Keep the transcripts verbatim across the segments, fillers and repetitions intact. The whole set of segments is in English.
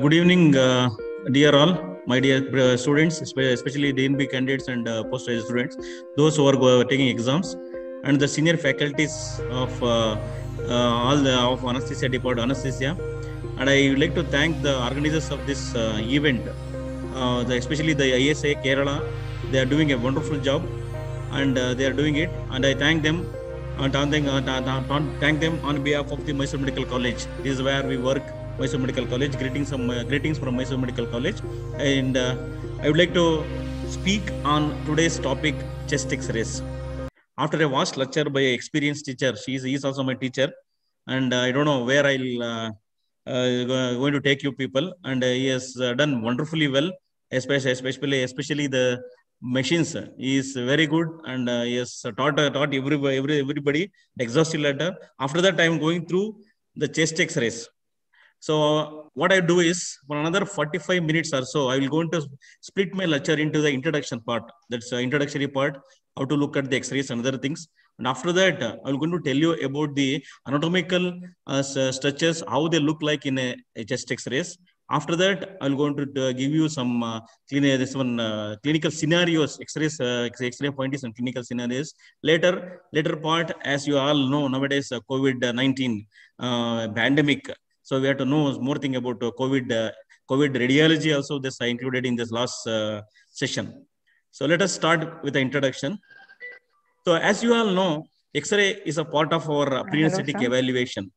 good evening, uh, dear all, my dear uh, students, especially the N B candidates and uh, post-graduate students, those who are uh, taking exams, and the senior faculties of uh, uh, all the of anesthesia department, anesthesia. And I would like to thank the organizers of this uh, event, uh, the, especially the I S A Kerala. They are doing a wonderful job, and uh, they are doing it. And I thank them, and thank, uh, thank them on behalf of the Mysore Medical College. This is where we work. Mysore Medical College. Greetings, some uh, greetings from Mysore Medical College, and uh, I would like to speak on today's topic: chest X-rays. After a vast lecture by an experienced teacher, she is, he is also my teacher, and uh, I don't know where I'll uh, uh, going to take you people, and uh, he has uh, done wonderfully well, especially especially especially the machines. He is very good, and uh, he has taught uh, taught everybody every, everybody the exhaustive letter. After that, I am going through the chest X-rays. So what I do is, for another forty-five minutes or so, I will go into split my lecture into the introduction part. That's the introductory part, how to look at the X-rays and other things. And after that, I will going to tell you about the anatomical uh, structures, how they look like in a, a chest X-rays. After that, I will going to uh, give you some uh, clinical, this one uh, clinical scenarios, X-rays, uh, X-ray pointers and clinical scenarios. Later, later part, as you all know, nowadays uh, COVID nineteen uh, pandemic. So we have to know more thing about uh, COVID, uh, COVID radiology also. This I included in this last uh, session. So let us start with the introduction. So as you all know, X-ray is a part of our uh, pre-anesthetic evaluation.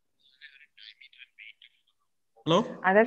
Hello?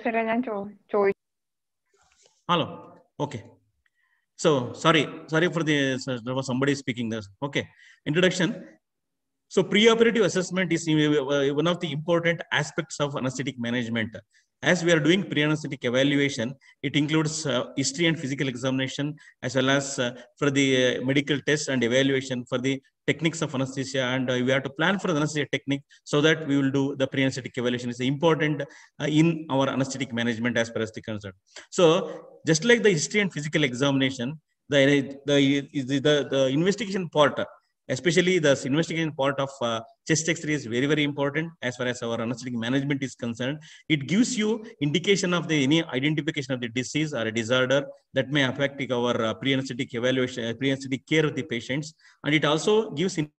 Hello. Okay. So sorry, sorry for the, uh, there was somebody speaking this. Okay. Introduction. So preoperative assessment is one of the important aspects of anesthetic management. As we are doing pre-anesthetic evaluation, it includes uh, history and physical examination, as well as uh, for the uh, medical test and evaluation for the techniques of anesthesia. And uh, we have to plan for the anesthesia technique so that we will do the pre-anesthetic evaluation. Is important uh, in our anesthetic management as per as the concern. So just like the history and physical examination, the, the, the, the, the investigation part, especially the investigation part of uh, chest X-ray is very, very important as far as our anesthetic management is concerned. It gives you indication of the any identification of the disease or a disorder that may affect our uh, pre-anesthetic evaluation, uh, pre-anesthetic care of the patients. And it also gives in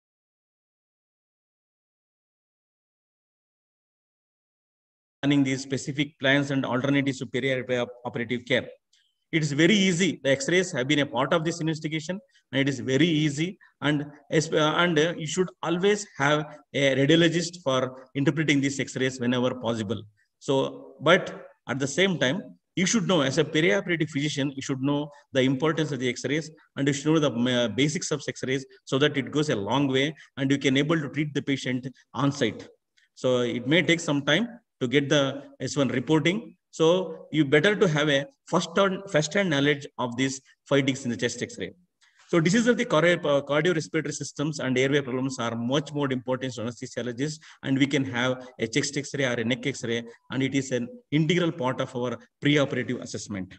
planning these specific plans and alternatives to peri-operative care. It is very easy. The X-rays have been a part of this investigation, and it is very easy. And, and uh, you should always have a radiologist for interpreting these X-rays whenever possible. So, but at the same time, you should know, as a perioperative physician, you should know the importance of the X-rays, and you should know the uh, basics of X-rays so that it goes a long way, and you can able to treat the patient on site. So it may take some time to get the S one reporting. So you better to have a first-hand first hand knowledge of these findings in the chest X-ray. So diseases of the cardiorespiratory systems and airway problems are much more important to anesthesiologists, and we can have a chest X-ray or a neck X-ray, and it is an integral part of our pre-operative assessment.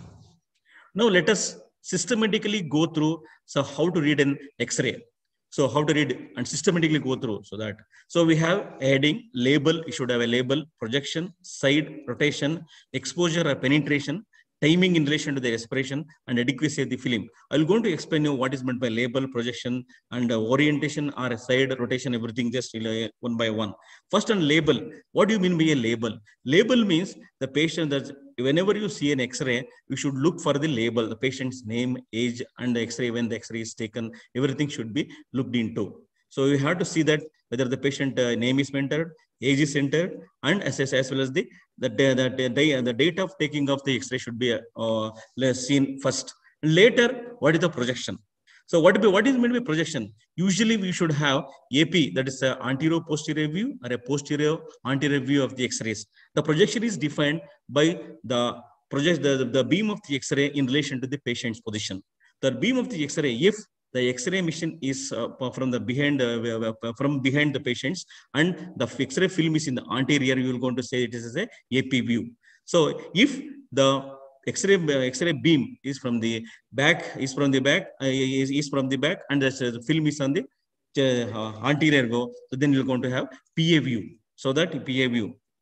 Now let us systematically go through so how to read an X-ray. So how to read and systematically go through so that. So we have a heading, label, you should have a label, projection, side, rotation, exposure or penetration, timing in relation to the respiration, and adequacy of the film. I'm going to explain you what is meant by label, projection, and uh, orientation or side, rotation, everything just uh, one by one. First on label, what do you mean by a label? Label means the patient that whenever you see an X-ray, you should look for the label, the patient's name, age, and the X-ray, when the X-ray is taken, everything should be looked into. So you have to see that whether the patient uh, name is entered, age is entered, and as, as well as the, the, the, the, the, the date of taking of the X-ray should be uh, seen first. Later, what is the projection? So what, what is meant by projection? Usually we should have A P, that is a anterior posterior view or a posterior anterior view of the X-rays. The projection is defined by the project the, the beam of the X-ray in relation to the patient's position. The beam of the X-ray, if the X-ray machine is uh, from the behind uh, from behind the patients, and the X-ray film is in the anterior, you will going to say it is a A P view. So if the X-ray uh, X-ray beam is from the back, is from the back, uh, is, is from the back, and the, uh, the film is on the uh, anterior go. So then you're going to have P A view. So that P A view.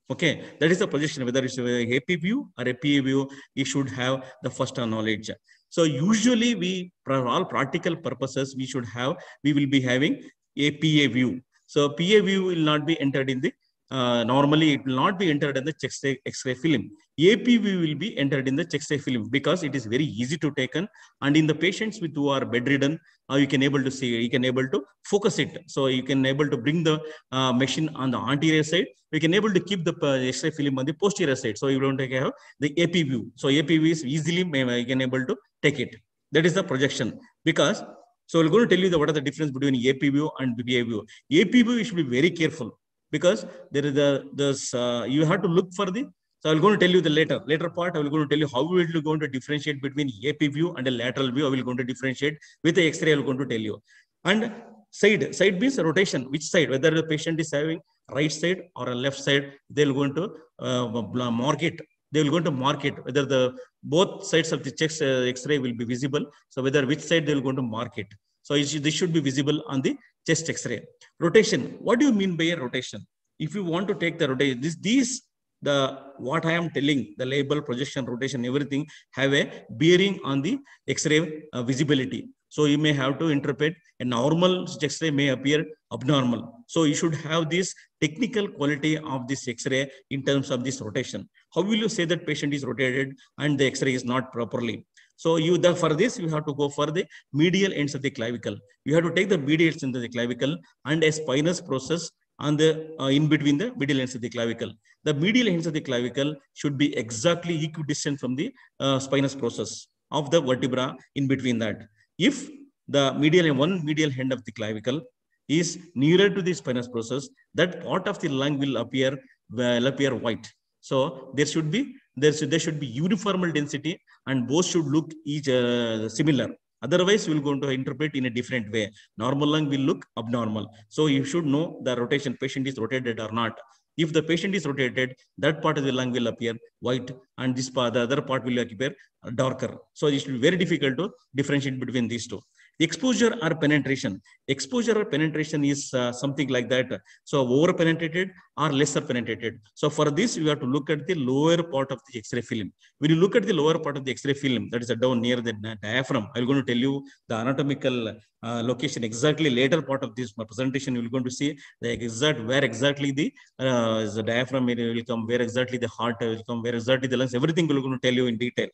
Okay, that is the projection. Whether it's a P view or a P A view, you should have the first knowledge. So usually we, for all practical purposes, we should have, we will be having a P A view. So P A view will not be entered in the, uh, normally it will not be entered in the X-ray, X-ray film. A P view will be entered in the X-ray film because it is very easy to take in, and in the patients with who are bedridden, uh, you can able to see, you can able to focus it. So you can able to bring the uh, machine on the anterior side. We can able to keep the uh, X-ray film on the posterior side. So you don't take have the A P view. So A P view is easily you can able to take it. That is the projection. Because so we're going to tell you the, what are the difference between A P view and P A view. A P view you should be very careful because there is the this uh, you have to look for the. So I'm going to tell you the later later part. I will going to tell you how we will going to differentiate between A P view and a lateral view. I will going to differentiate with the X-ray. I will going to tell you. And side side means rotation. Which side? Whether the patient is having right side or a left side, they'll going to uh, mark it. They will going to mark it whether the both sides of the chest uh, X-ray will be visible. So whether which side they will going to mark it. So it should, this should be visible on the chest X-ray. Rotation. What do you mean by a rotation? If you want to take the rotation, this these the what I am telling, the label, projection, rotation, everything have a bearing on the X-ray uh, visibility. So you may have to interpret a normal X-ray may appear abnormal. So you should have this technical quality of this X-ray in terms of this rotation. How will you say that patient is rotated and the X-ray is not properly? So you the, for this, you have to go for the medial ends of the clavicle. You have to take the medial ends into the clavicle and a spinous process on the uh, in between the medial ends of the clavicle. The medial ends of the clavicle should be exactly equidistant from the uh, spinous process of the vertebra in between that. If the medial one medial end of the clavicle is nearer to the spinous process, that part of the lung will appear will appear white. So there should be there should, there should be uniform density and both should look each uh, similar. Otherwise, we're going to interpret in a different way. Normal lung will look abnormal. So you should know the rotation, patient is rotated or not. If the patient is rotated, that part of the lung will appear white and this part, the other part will appear darker. So it should be very difficult to differentiate between these two. Exposure or penetration. Exposure or penetration is uh, something like that. So over penetrated or lesser penetrated. So for this, you have to look at the lower part of the X-ray film. When you look at the lower part of the X-ray film, that is down near the diaphragm, I'm going to tell you the anatomical uh, location exactly later part of this presentation. You're going to see the exact where exactly the, uh, the diaphragm will come, where exactly the heart will come, where exactly the lungs. Everything we're going to tell you in detail.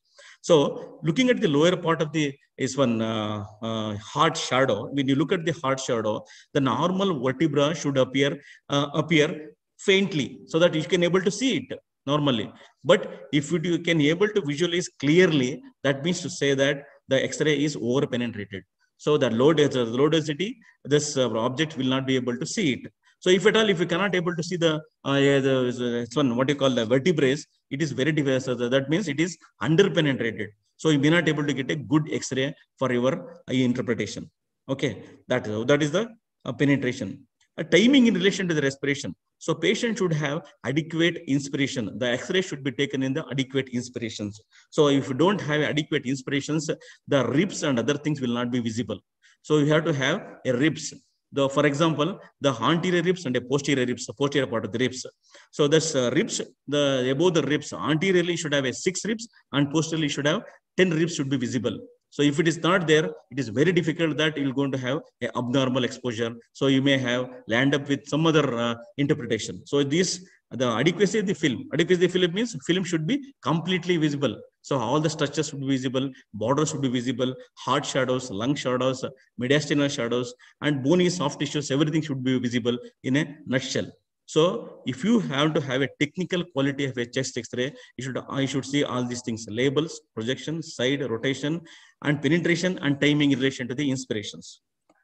So looking at the lower part of the is one uh, uh, heart shadow. When you look at the heart shadow, the normal vertebra should appear uh, appear faintly so that you can able to see it normally. But if you can able to visualize clearly, that means to say that the X-ray is over penetrated. So the low, the low density, this uh, object will not be able to see it. So if at all, if you cannot able to see the, uh, the one, what you call the vertebrae, it is very diverse. So that means it is under penetrated. So you may not able to get a good X-ray for your eye interpretation. Okay, that, that is the uh, penetration. A timing in relation to the respiration. So patient should have adequate inspiration. The X-ray should be taken in the adequate inspirations. So if you don't have adequate inspirations, the ribs and other things will not be visible. So you have to have a ribs. The, for example, the anterior ribs and a posterior ribs, the posterior part of the ribs. So this uh, ribs, the above the ribs, anteriorly should have a six ribs and posteriorly should have ten ribs should be visible. So if it is not there, it is very difficult that you're going to have an abnormal exposure. So you may have land up with some other uh, interpretation. So this, the adequacy of the film, adequacy of the film means film should be completely visible. So all the structures should be visible, borders should be visible, heart shadows, lung shadows, mediastinal shadows, and bony soft tissues, everything should be visible in a nutshell. So if you have to have a technical quality of a chest X-ray, you should, I should see all these things: labels, projection, side, rotation, and penetration, and timing in relation to the inspirations.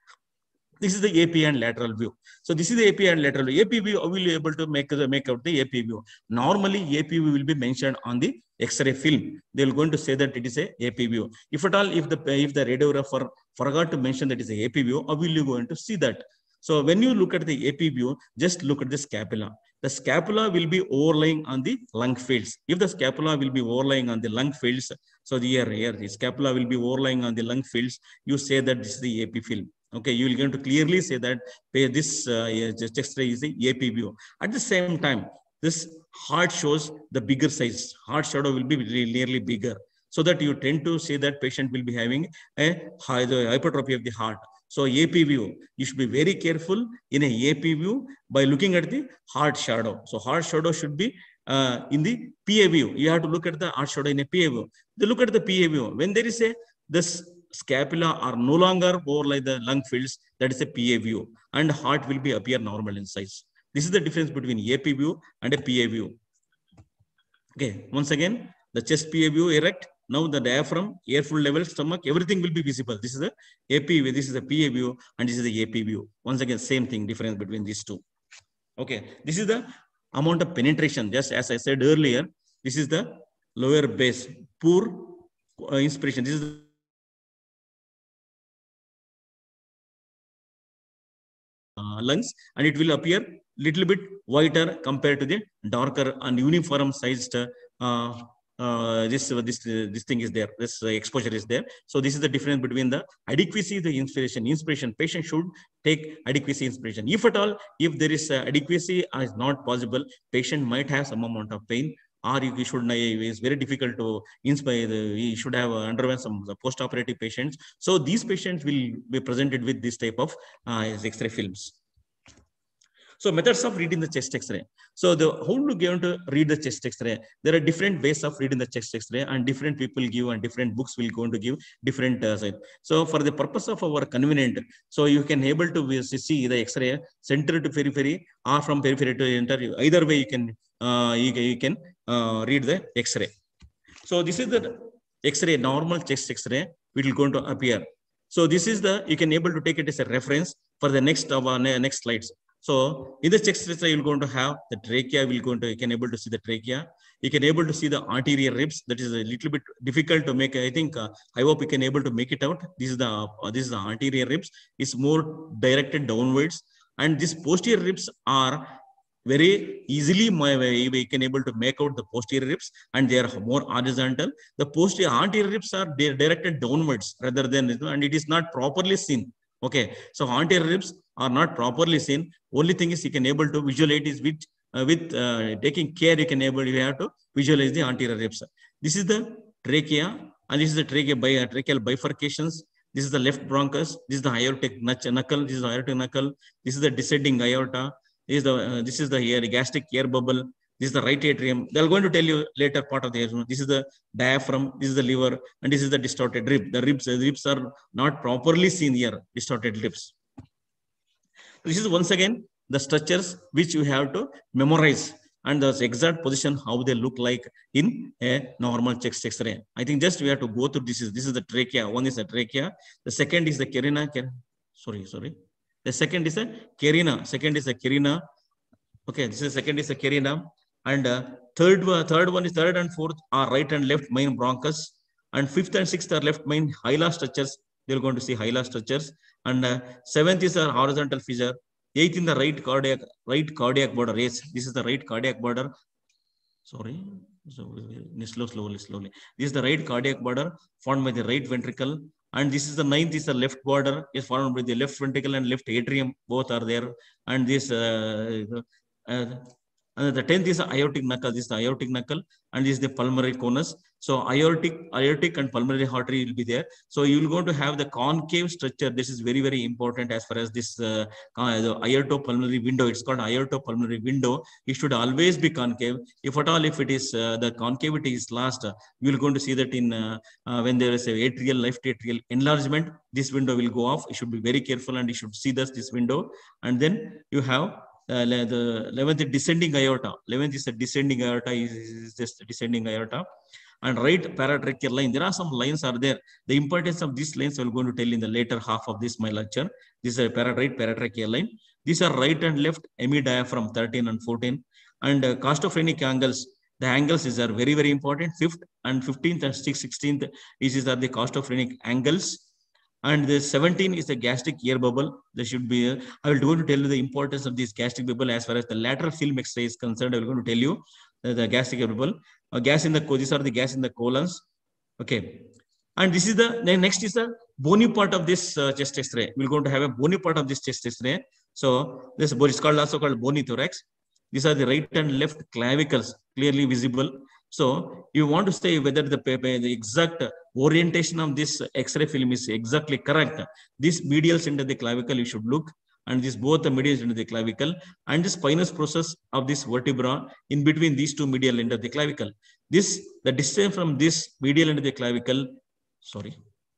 This is the A P and lateral view. So this is the A P and lateral view. A P view, will be able to make, make out the A P view. Normally, A P view will be mentioned on the X-ray film. They will going to say that it is a A P view. If at all, if the if the radiographer forgot to mention that it is a A P view, how will you going to see that? So when you look at the A P view, just look at the scapula. The scapula will be overlying on the lung fields. If the scapula will be overlying on the lung fields, so the here, here, the scapula will be overlying on the lung fields, you say that this is the A P film. Okay, you will going to clearly say that this uh, X-ray is the A P view. At the same time, this heart shows the bigger size. Heart shadow will be nearly bigger. So that you tend to say that patient will be having a high, the hypertrophy of the heart. So A P view, you should be very careful in a A P view by looking at the heart shadow. So heart shadow should be uh, in the P A view. You have to look at the heart shadow in a P A view. They look at the P A view. When there is a, this scapula are no longer more like the lung fields, that is a P A view, and heart will be appear normal in size. This is the difference between A P view and a P A view. Okay, once again, the chest P A view erect. Now the diaphragm, airflow level, stomach, everything will be visible. This is the A P view, this is the P A view, and this is the A P view. Once again, same thing, difference between these two. Okay, this is the amount of penetration. Just as I said earlier, this is the lower base, poor uh, inspiration. This is the uh, lungs, and it will appear little bit whiter compared to the darker and uniform sized uh, Uh, this uh, this uh, this thing is there, this uh, exposure is there. So this is the difference between the adequacy, the inspiration. Inspiration, patient should take adequacy inspiration. If at all, if there is uh, adequacy is not possible, patient might have some amount of pain, or you should, it's very difficult to inspire. The, we should have uh, underwent some post-operative patients. So these patients will be presented with this type of uh, X-ray films. So methods of reading the chest X-ray. So the how to give to read the chest X-ray? There are different ways of reading the chest X-ray, and different people give, and different books will going to give different uh, side. So for the purpose of our convenient, so you can able to see the X-ray center to periphery or from periphery to enter. Either way, you can uh, you, you can uh, read the X-ray. So this is the X-ray, normal chest X-ray, which will going to appear. So this is the, you can able to take it as a reference for the next of our next slides. So in the chest X-ray, you're going to have the trachea. Will going to, you can able to see the trachea. You can able to see the arterial ribs. That is a little bit difficult to make. I think uh, I hope you can able to make it out. This is the uh, this is the arterial ribs. It's more directed downwards, and these posterior ribs are very easily we can able to make out the posterior ribs, and they are more horizontal. The posterior anterior ribs are directed downwards rather than, and it is not properly seen. Okay, so anterior ribs are not properly seen. Only thing is you can able to visualize is with uh, with uh, taking care. You can able you have to visualize the anterior ribs. This is the trachea, and this is the trachea by uh, tracheal bifurcations. This is the left bronchus. This is the aortic knuckle. This is the aortic knuckle. This is the descending aorta. This is the uh, this is the air, gastric air bubble. This is the right atrium. They're going to tell you later part of the air. This is the diaphragm. This is the liver, and this is the distorted rib. The ribs, the ribs are not properly seen here. Distorted ribs. This is once again the structures which you have to memorize, and the exact position how they look like in a normal chest X-ray. I think just we have to go through this. Is this is the trachea. One is the trachea. The second is the carina. Sorry, sorry. The second is a carina. Second is a carina. Okay, this is second is a carina, and uh, third one, third one is third and fourth are right and left main bronchus, and fifth and sixth are left main hilar structures. They're going to see hilar structures, and uh, seventh is a horizontal fissure. Eighth in the right cardiac right cardiac border. Yes, this is the right cardiac border. Sorry, so slow, slowly, slowly. This is the right cardiac border formed by the right ventricle. And this is the ninth is the left border is formed by the left ventricle and left atrium. Both are there. And this uh, uh, and the tenth is the aortic knuckle. This is the aortic knuckle, and this is the pulmonary conus. So aortic, aortic and pulmonary artery will be there. So you will go to have the concave structure. This is very, very important as far as this uh, the aortopulmonary window. It's called aortopulmonary window. It should always be concave. If at all, if it is uh, the concavity is lost, uh, you will going to see that in uh, uh, when there is a atrial, left atrial enlargement, this window will go off. You should be very careful, and you should see this this window. And then you have Uh, the eleventh descending aorta. eleventh is a descending aorta, is, is just descending aorta. And right paratracheal line. There are some lines are there. The importance of these lines I will going to tell in the later half of this my lecture. This is a para, right paratracheal line. These are right and left hemidiaphragm thirteen and fourteen. And uh, costophrenic angles. The angles is are very, very important. fifth and fifteenth and sixteenth is are the costophrenic angles. And the seventeen is the gastric air bubble. There should be, a, I will going to tell you the importance of this gastric bubble as far as the lateral film X-ray is concerned. I will going to tell you the, the gastric air bubble. Uh, gas in the, these are the gas in the colons. Okay. And this is the, the next is the bony part of this uh, chest X-ray. We're going to have a bony part of this chest X-ray. So this is called also called bony thorax. These are the right and left clavicles clearly visible. So you want to say whether the, the exact orientation of this X-ray film is exactly correct. This medial center of the clavicle you should look, and this both the medial end of the clavicle and the spinous process of this vertebra in between these two medial end of the clavicle. This, the distance from this medial end of the clavicle, sorry.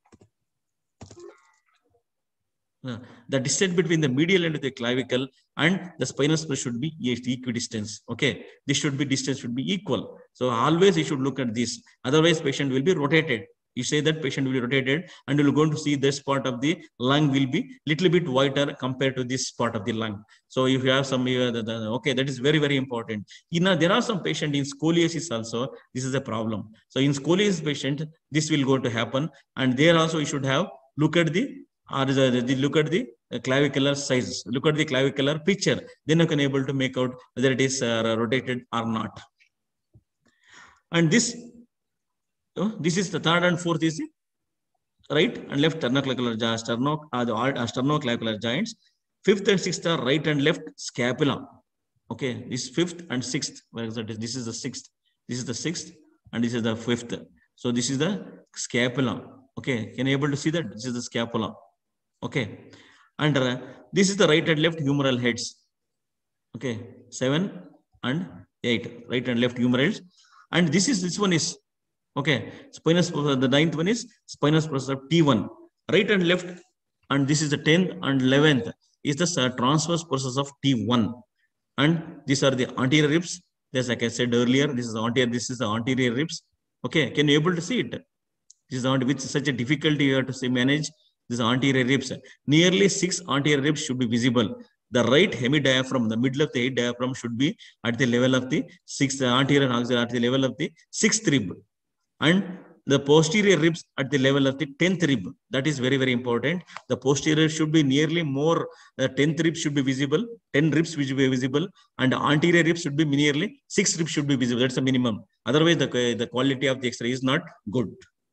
Uh, the distance between the medial end of the clavicle and the spinous process should be equidistance. Okay, this should be distance should be equal. So always you should look at this. Otherwise, patient will be rotated. You say that patient will be rotated, and you're going to see this part of the lung will be little bit whiter compared to this part of the lung. So if you have some, uh, the, the, okay, that is very very important. You know, there are some patient in scoliosis also. This is a problem. So in scoliosis patient, this will go to happen, and there also you should have look at the or the, the, look at the clavicular size, look at the clavicular picture, then you can able to make out whether it is uh, rotated or not. And this, oh, this is the third and fourth is the right and left sternoclavicular sterno, uh, the uh, sternoclavicular joints. Fifth and sixth are right and left scapula. Okay, this fifth and sixth. Where is that? This is the sixth. This is the sixth, and this is the fifth. So this is the scapula. Okay, can you able to see that? This is the scapula. Okay, and uh, this is the right and left humeral heads. Okay, seven and eight, right and left humerals, and this is this one is okay. Spinous, the ninth one is spinous process of T one, right and left, and this is the tenth and eleventh is the uh, transverse process of T one, and these are the anterior ribs. Just like I said earlier, this is the anterior. This is the anterior ribs. Okay, can you able to see it? This is not with such a difficulty you have to say manage. This anterior ribs, nearly six anterior ribs should be visible. The right hemidiaphragm, the middle of the head diaphragm should be at the level of the sixth anterior and auxiliary at the level of the sixth rib, and the posterior ribs at the level of the tenth rib. That is very very important. The posterior should be nearly more. The tenth rib should be visible. ten ribs should be visible, and the anterior ribs should be nearly six ribs should be visible. That's the minimum. Otherwise, the the quality of the X-ray is not good.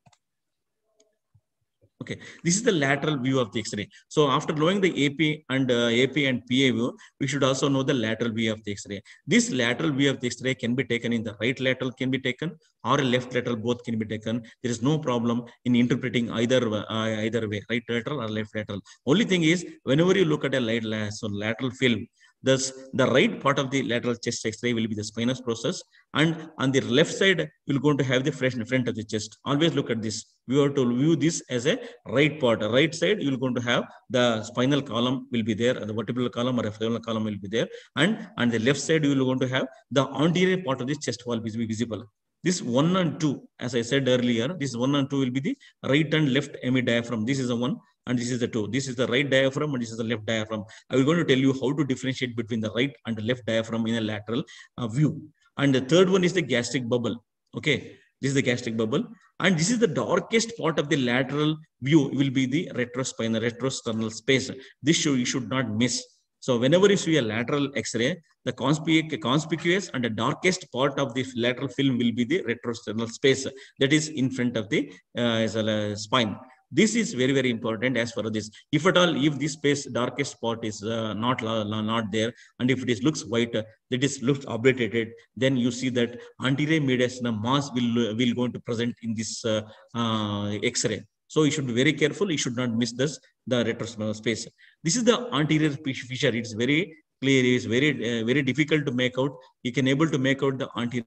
Okay, this is the lateral view of the X-ray. So after knowing the A P and uh, A P and P A view, we should also know the lateral view of the X-ray. This lateral view of the X-ray can be taken in the right lateral can be taken or a left lateral, both can be taken. There is no problem in interpreting either uh, either way, right lateral or left lateral. Only thing is, whenever you look at a light, so lateral film, thus the right part of the lateral chest X-ray will be the spinous process, and on the left side you're going to have the front front of the chest. Always look at this. We have to view this as a right part. Right side you're going to have the spinal column will be there, the vertebral column or a spinal column will be there, and on the left side you're going to have the anterior part of the chest wall will be visible. This one and two, as I said earlier, this one and two will be the right and left hemidiaphragm. This is the one, and this is the two. This is the right diaphragm, and this is the left diaphragm. I will going to tell you how to differentiate between the right and the left diaphragm in a lateral uh, view. And the third one is the gastric bubble. Okay, this is the gastric bubble, and this is the darkest part of the lateral view. Will be the retrospinal, retrosternal space. This show you should not miss. So whenever you see a lateral X-ray, the conspicuous and the darkest part of the lateral film will be the retrosternal space that is in front of the uh, spine. This is very very important as far as this. If at all, if this space darkest part is uh, not not there, and if it is looks white, uh, that is looks obliterated, then you see that anterior mediastinum mass will will going to present in this uh, uh, X-ray. So you should be very careful. You should not miss this the retrosternal space. This is the anterior fissure. It's very clear. It's very uh, very difficult to make out. You can able to make out the anterior.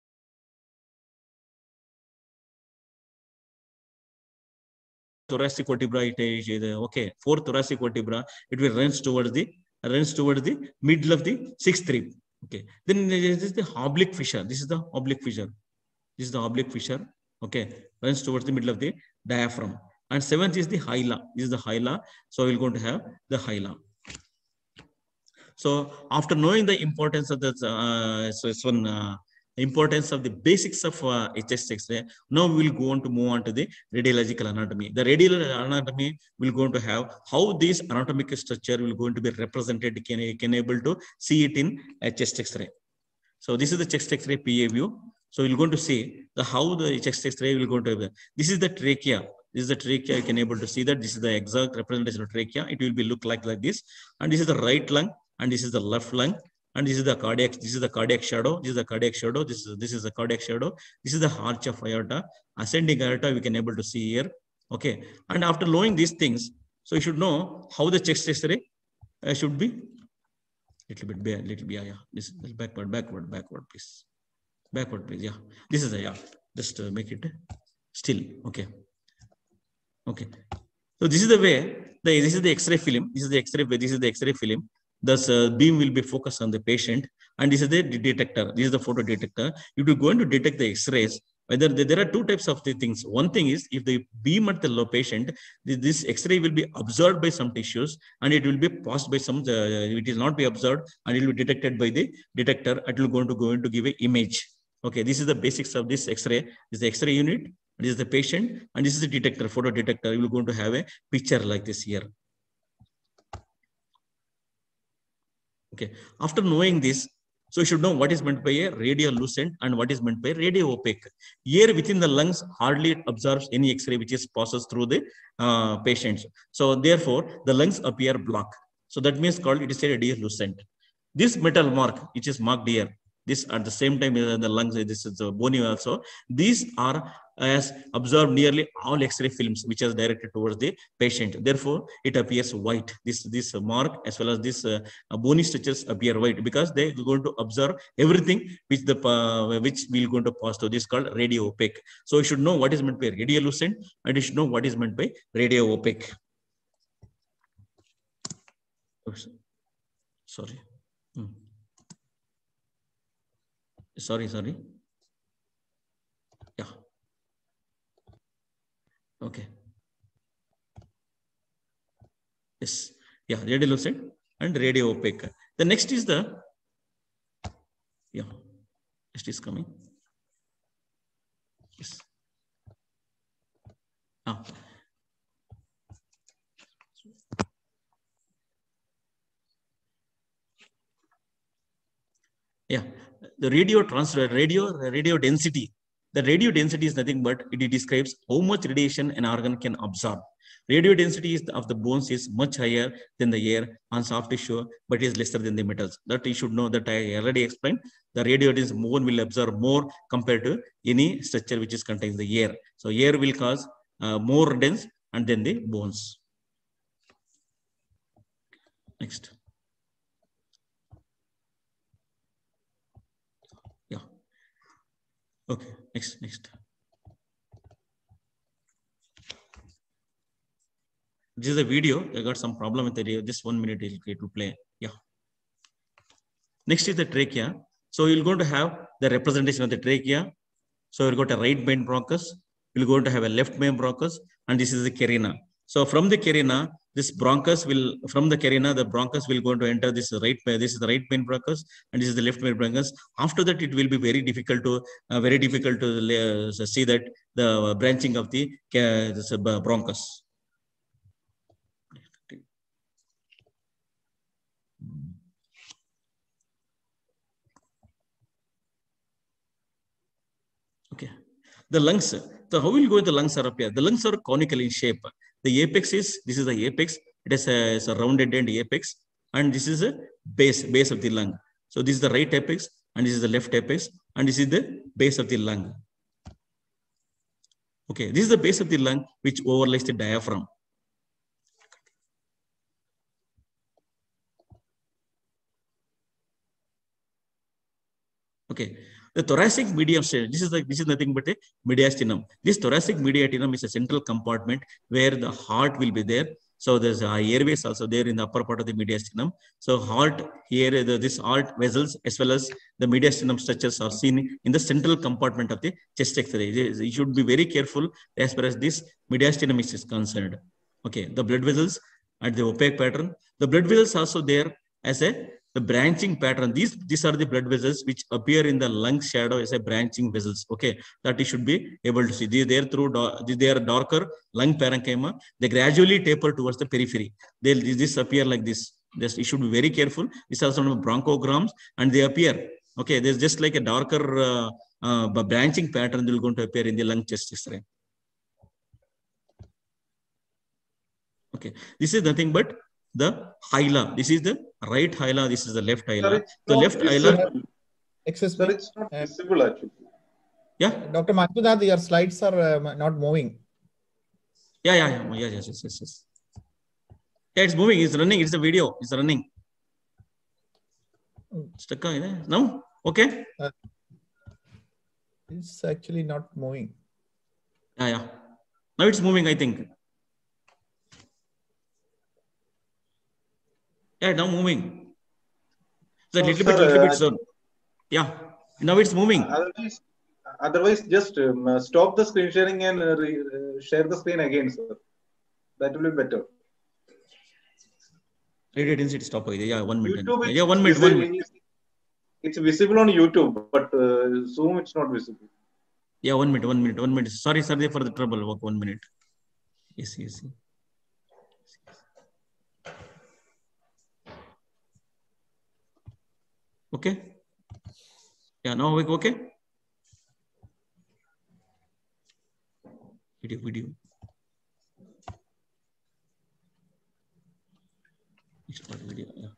Thoracic vertebra, it is okay. Fourth thoracic vertebra, it will runs towards the runs towards the middle of the sixth rib. Okay. Then this is the oblique fissure. This is the oblique fissure. This is the oblique fissure. Okay, runs towards the middle of the diaphragm. And seventh is the hyla. This is the hyla. So we're going to have the hyla. So after knowing the importance of the uh, so it's one. Uh, importance of the basics of uh, chest X-ray. Now we will go on to move on to the radiological anatomy. The radiological anatomy will go on to have how this anatomic structure will going to be represented. Can can able to see it in a chest X-ray. So this is the chest X-ray P A view. So you're going to see the how the chest X-ray will go to be. This is the trachea. This is the trachea. You can able to see that this is the exact representation of trachea. It will be look like like this. And this is the right lung, and this is the left lung. And this is the cardiac, this is the cardiac shadow, this is the cardiac shadow, this is this is the cardiac shadow, this is the arch of aorta, ascending aorta we can able to see here. Okay, and after knowing these things, so you should know how the chest X-ray uh, should be. Little bit, bare, little bit, yeah, yeah. This is backward, backward, backward, please. Backward, please. Yeah, this is a yeah. Just uh, make it still. Okay, okay. So this is the way. The this is the X-ray film. This is the X-ray. This is the X-ray film. Thus, uh, beam will be focused on the patient, and this is the detector. This is the photo detector. If you going to detect the X-rays, whether the, there are two types of the things. One thing is if the beam at the low patient, this X-ray will be absorbed by some tissues, and it will be passed by some. Uh, it will not be absorbed, and it will be detected by the detector. It will going to going to give an image. Okay, this is the basics of this X-ray. This is the X-ray unit. This is the patient, and this is the detector, photo detector. You will going to have a picture like this here. Okay, after knowing this, so you should know what is meant by a radiolucent and what is meant by radio opaque. Air within the lungs hardly absorbs any X-ray which is passes through the uh, patients. So therefore, the lungs appear black. So that means called it is a radiolucent. This metal mark, which is marked here, this at the same time uh, the lungs, this is the bony also. These are as absorbed nearly all X-ray films which are directed towards the patient. Therefore, it appears white. This this mark as well as this uh, bony structures appear white because they are going to observe everything which the uh, which we are going to pass through. This is called radio opaque. So you should know what is meant by radiolucent, and you should know what is meant by radio opaque. Oops. Sorry. Hmm. Sorry, sorry. Yeah. Okay. Yes. Yeah, radiolucent and radio opaque. The next is the, yeah, next is coming. Yes. Ah. Yeah, the radio transfer, radio, radio density. The radio density is nothing but it describes how much radiation an organ can absorb. Radio density is of the bones is much higher than the air on soft tissue, but is lesser than the metals. That you should know that I already explained. The radio density bone will absorb more compared to any structure which is contains the air. So air will cause uh, more dense and then the bones. Next. Yeah. Okay. Next. Next. This is a video. I got some problem with the video. Just one minute it will play. Yeah. Next is the trachea. So you're going to have the representation of the trachea. So you'll got a right main bronchus. You're going to have a left main bronchus, and this is the carina. So from the carina, this bronchus will, from the carina, the bronchus will going to enter this right, this is the right main bronchus, and this is the left main bronchus. After that, it will be very difficult to, uh, very difficult to uh, see that the branching of the uh, this, uh, bronchus. Okay. The lungs. So how will you go the lungs are up here? The lungs are conical in shape. The apex is, this is the apex. It is a, it's a rounded end apex. And this is a base, base of the lung. So this is the right apex, and this is the left apex, and this is the base of the lung. Okay, this is the base of the lung which overlays the diaphragm. Okay, the thoracic medium, this is like this is nothing but a mediastinum. This thoracic mediastinum is a central compartment where the heart will be there. So there's uh, airways also there in the upper part of the mediastinum. So heart here, the, this heart vessels as well as the mediastinum structures are seen in the central compartment of the chest X-ray. You should be very careful as far as this mediastinum is concerned. Okay, the blood vessels at the opaque pattern. The blood vessels also there as a the branching pattern. These these are the blood vessels which appear in the lung shadow as a branching vessels. Okay, that you should be able to see. They there through they are darker lung parenchyma. They gradually taper towards the periphery. They this appear like this. This you should be very careful. These are some bronchograms, and they appear. Okay, there's just like a darker uh, uh, branching pattern that will going to appear in the lung chest X-ray. Okay, this is nothing but the hila. This is the right hila. This is the left hila. Sir, The left hila. Excuse Sir, me. it's not visible actually. Yeah. Doctor Manjunath, your slides are uh, not moving. Yeah, yeah, yeah, yeah, yes, yes, yes, yes. Yeah, it's moving. It's running. It's a video. It's running. Stuck now. Okay. Uh, it's actually not moving. Yeah, yeah. Now it's moving, I think. Yeah, now moving. So a little bit, little bit soon. Yeah. Now it's moving. Otherwise, otherwise just um, stop the screen sharing and uh, re, uh, share the screen again, sir. That will be better. I didn't stop. Yeah, one minute. YouTube, yeah, one minute. One minute. It's visible on YouTube, but uh, Zoom, it's not visible. Yeah, one minute, one minute, one minute. Sorry, sorry for the trouble. Work one minute. Yes, yes. Okay. Yeah, now we okay. Video, video. Video. Yeah.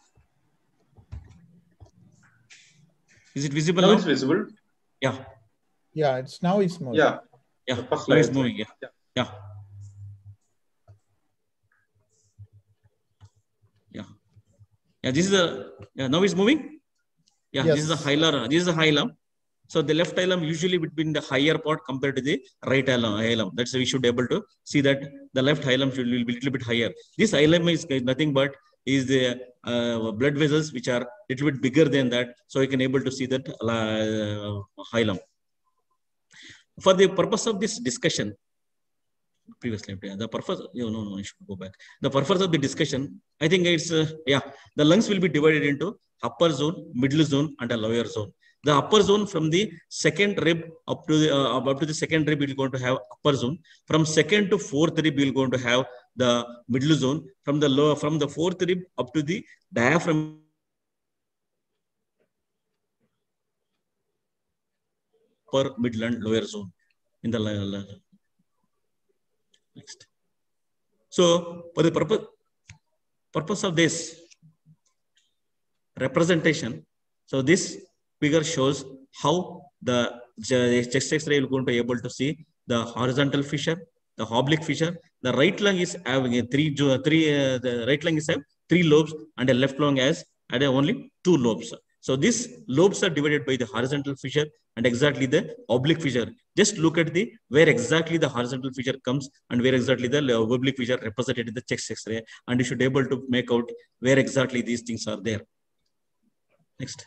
Is it visible now? Now it's visible. Yeah. Yeah, it's now it's moving. Yeah. Yeah. Now it's moving. Yeah. Yeah. Yeah. Yeah. Yeah. This is the. Yeah. Now it's moving. Yeah. Yes. This is the hilum. This is the hilum. So the left hilum usually between the higher part compared to the right hilum. That's why we should be able to see that the left hilum should be a little bit higher. This hilum is nothing but is the uh, blood vessels which are a little bit bigger than that. So you can able to see that uh, hilum. For the purpose of this discussion, previously, the purpose, you know, no, I should go back. The purpose of the discussion, I think it's, uh, yeah, the lungs will be divided into upper zone, middle zone, and a lower zone. The upper zone from the second rib up to the, uh, up to the second rib, we're going to have upper zone. From second to fourth rib, we're going to have the middle zone. From the lower, from the fourth rib up to the diaphragm, upper, middle, and lower zone in the next. So, for the purpose purpose of this representation, so this figure shows how the chest X-ray is going to be able to see the horizontal fissure, the oblique fissure. The right lung is having a three, three. Uh, the right lung is having three lobes, and the left lung has had only two lobes. So these lobes are divided by the horizontal fissure and exactly the oblique fissure. Just look at the where exactly the horizontal fissure comes and where exactly the oblique fissure represented in the chest X-ray, and you should be able to make out where exactly these things are there. Next.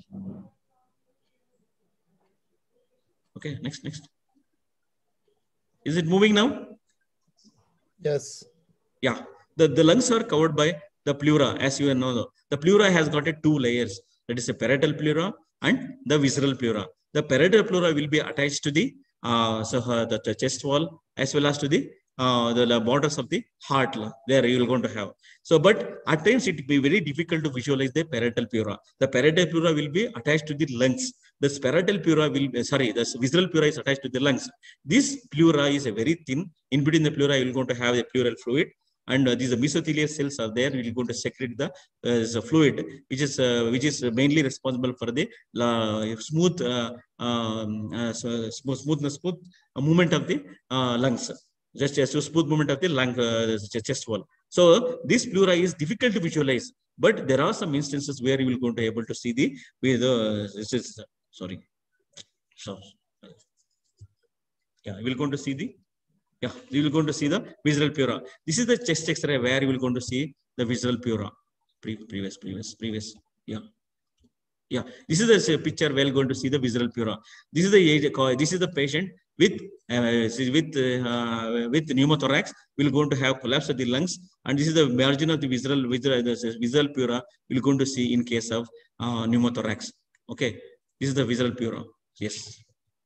Okay, next, next. Is it moving now? Yes. Yeah, the, the lungs are covered by the pleura, as you know. The pleura has got a two layers. That is a parietal pleura and the visceral pleura. The parietal pleura will be attached to the uh, so uh, the, the chest wall as well as to the uh, the, the borders of the heart. There you are going to have. So, but at times it will be very difficult to visualize the parietal pleura. The parietal pleura will be attached to the lungs. The parietal pleura will be, sorry, the visceral pleura is attached to the lungs. This pleura is a very thin. In between the pleura, you are going to have the pleural fluid. And uh, these mesothelial cells are there. We are going to secrete the uh, fluid, which is uh, which is mainly responsible for the uh, smooth, uh, um, uh, so smooth, smooth, smooth movement of the uh, lungs. Just as a smooth movement of the lung, uh, chest wall. So this pleura is difficult to visualize, but there are some instances where you will going to be able to see the with the this is sorry, so yeah, we will going to see the. Yeah, you will going to see the visceral pleura. This is the chest X-ray where you will going to see the visceral pleura. Pre previous, previous, previous. Yeah, yeah. This is the picture where you are going to see the visceral pleura. This is the age. This is the patient with uh, with uh, with pneumothorax. We will going to have collapse of the lungs, and this is the margin of the visceral visceral, the visceral pleura. We will going to see in case of uh, pneumothorax. Okay, this is the visceral pleura. Yes.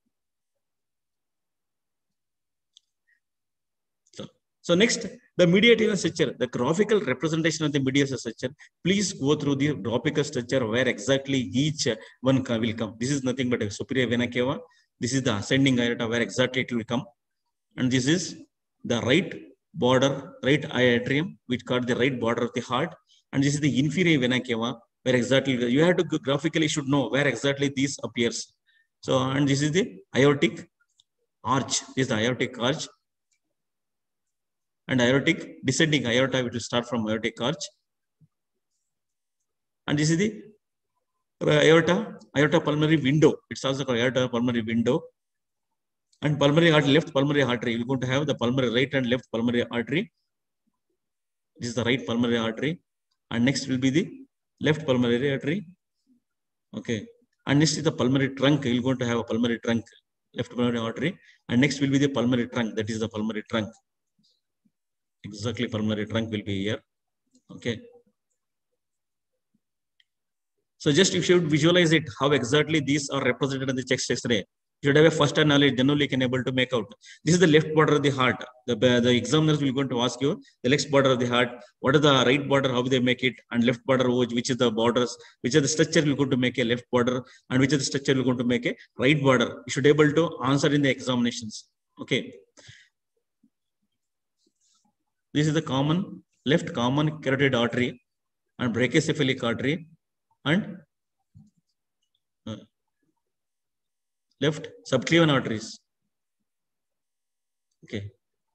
So next, the mediastinal structure, the graphical representation of the mediastinal structure. Please go through the graphical structure where exactly each one will come. This is nothing but a superior vena cava. This is the ascending aorta where exactly it will come. And this is the right border, right atrium, which got the right border of the heart. And this is the inferior vena cava, where exactly you have to graphically should know where exactly this appears. So, and this is the aortic arch. This is the aortic arch. And aortic descending aorta, which will start from aortic arch. And this is the aorta, aorta pulmonary window. It's also called aorta pulmonary window. And pulmonary artery, left pulmonary artery. You're going to have the pulmonary right and left pulmonary artery. This is the right pulmonary artery. And next will be the left pulmonary artery. Okay. And next is the pulmonary trunk. You're going to have a pulmonary trunk, left pulmonary artery. And next will be the pulmonary trunk. That is the pulmonary trunk. Exactly, pulmonary trunk will be here. Okay. So just you should visualize it, how exactly these are represented in the chest X-ray. You should have a first-hand knowledge, generally can able to make out. This is the left border of the heart. The, the examiners will going to ask you the left border of the heart. What is the right border? How do they make it? And left border, which is the borders? Which is the structure will going to make a left border? And which is the structure will going to make a right border? You should be able to answer in the examinations. Okay. This is the common left common carotid artery and brachiocephalic artery and uh, left subclavian arteries. Okay.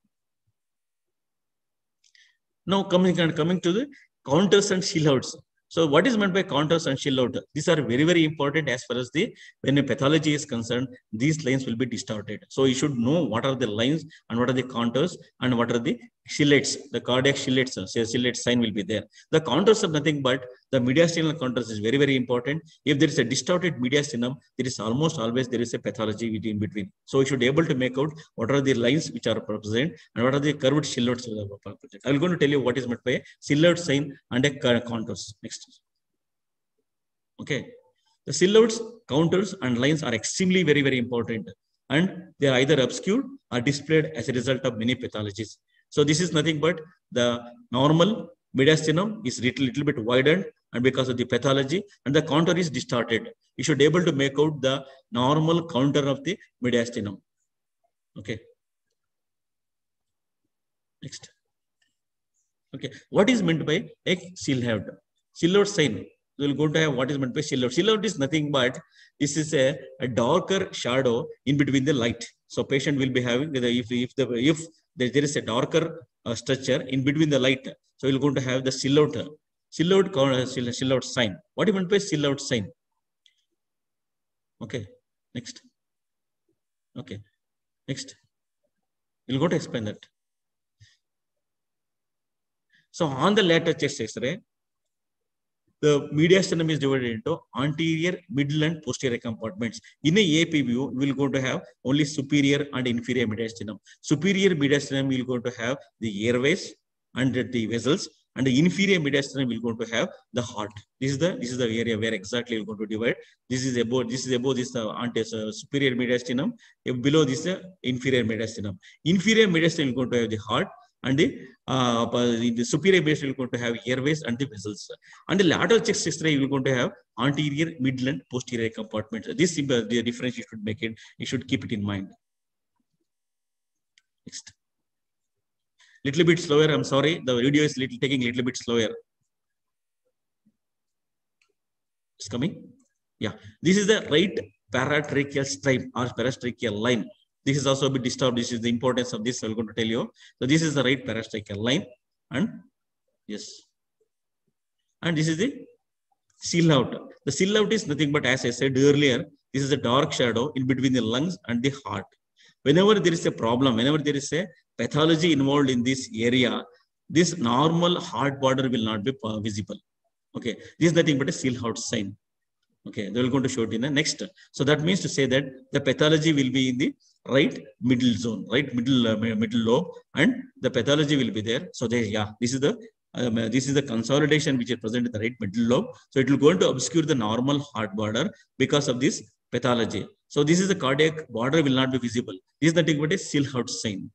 Now coming coming to the counters and shield outs. So what is meant by counters and shield out? These are very, very important as far as the when a pathology is concerned, these lines will be distorted. So you should know what are the lines and what are the counters and what are the shields, the cardiac shields, so shield sign will be there. The counters are nothing but the mediastinal counters is very, very important. If there is a distorted mediastinum, there is almost always there is a pathology in between. So you should be able to make out what are the lines which are present and what are the curved shields. I will going to tell you what is meant by a shield sign and a contours. Next. Okay. The silhouettes, counters, and lines are extremely very, very important. And they are either obscured or displayed as a result of many pathologies. So this is nothing but the normal mediastinum is little, little bit widened and because of the pathology, and the contour is distorted. You should be able to make out the normal contour of the mediastinum. Okay. Next. Okay. What is meant by a silhouette? Silhouette sign. We will go to have what is meant by silhouette. Silhouette is nothing but this is a, a darker shadow in between the light. So patient will be having the if if the if there is a darker uh, structure in between the light. So we're going to have the silhouette. Silhouette uh, silhouette sign. What is meant by silhouette sign? Okay. Next. Okay. Next. We'll go to explain that. So on the lateral chest X-ray, the mediastinum is divided into anterior, middle, and posterior compartments. In a A P view, we will go to have only superior and inferior mediastinum. Superior mediastinum will go to have the airways and the vessels, and the inferior mediastinum will go to have the heart. This is the this is the area where exactly we are going to divide. This is above this is above this uh, anterior uh, superior mediastinum. Below this is uh, inferior mediastinum. Inferior mediastinum will go to have the heart. And the, uh, the superior base will going to have airways and the vessels. And the lateral chest X-ray you will going to have anterior, middle, and posterior compartments. This is the difference you should make it. You should keep it in mind. Next. Little bit slower. I'm sorry. The video is little taking little bit slower. It's coming. Yeah. This is the right paratracheal stripe or paratracheal line. This is also a bit disturbed. This is the importance of this. I'm going to tell you. So this is the right paratracheal line, and yes, and this is the silhouette. The silhouette is nothing but, as I said earlier, this is a dark shadow in between the lungs and the heart. Whenever there is a problem, whenever there is a pathology involved in this area, this normal heart border will not be visible. Okay, this is nothing but a silhouette sign. Okay, they will going to show it in the next. So that means to say that the pathology will be in the right middle zone, right middle uh, middle lobe, and the pathology will be there. So there, yeah, this is the um, this is the consolidation which is present in the right middle lobe. So it will going to obscure the normal heart border because of this pathology. So this is the cardiac border will not be visible. This is nothing but a silhouette sign.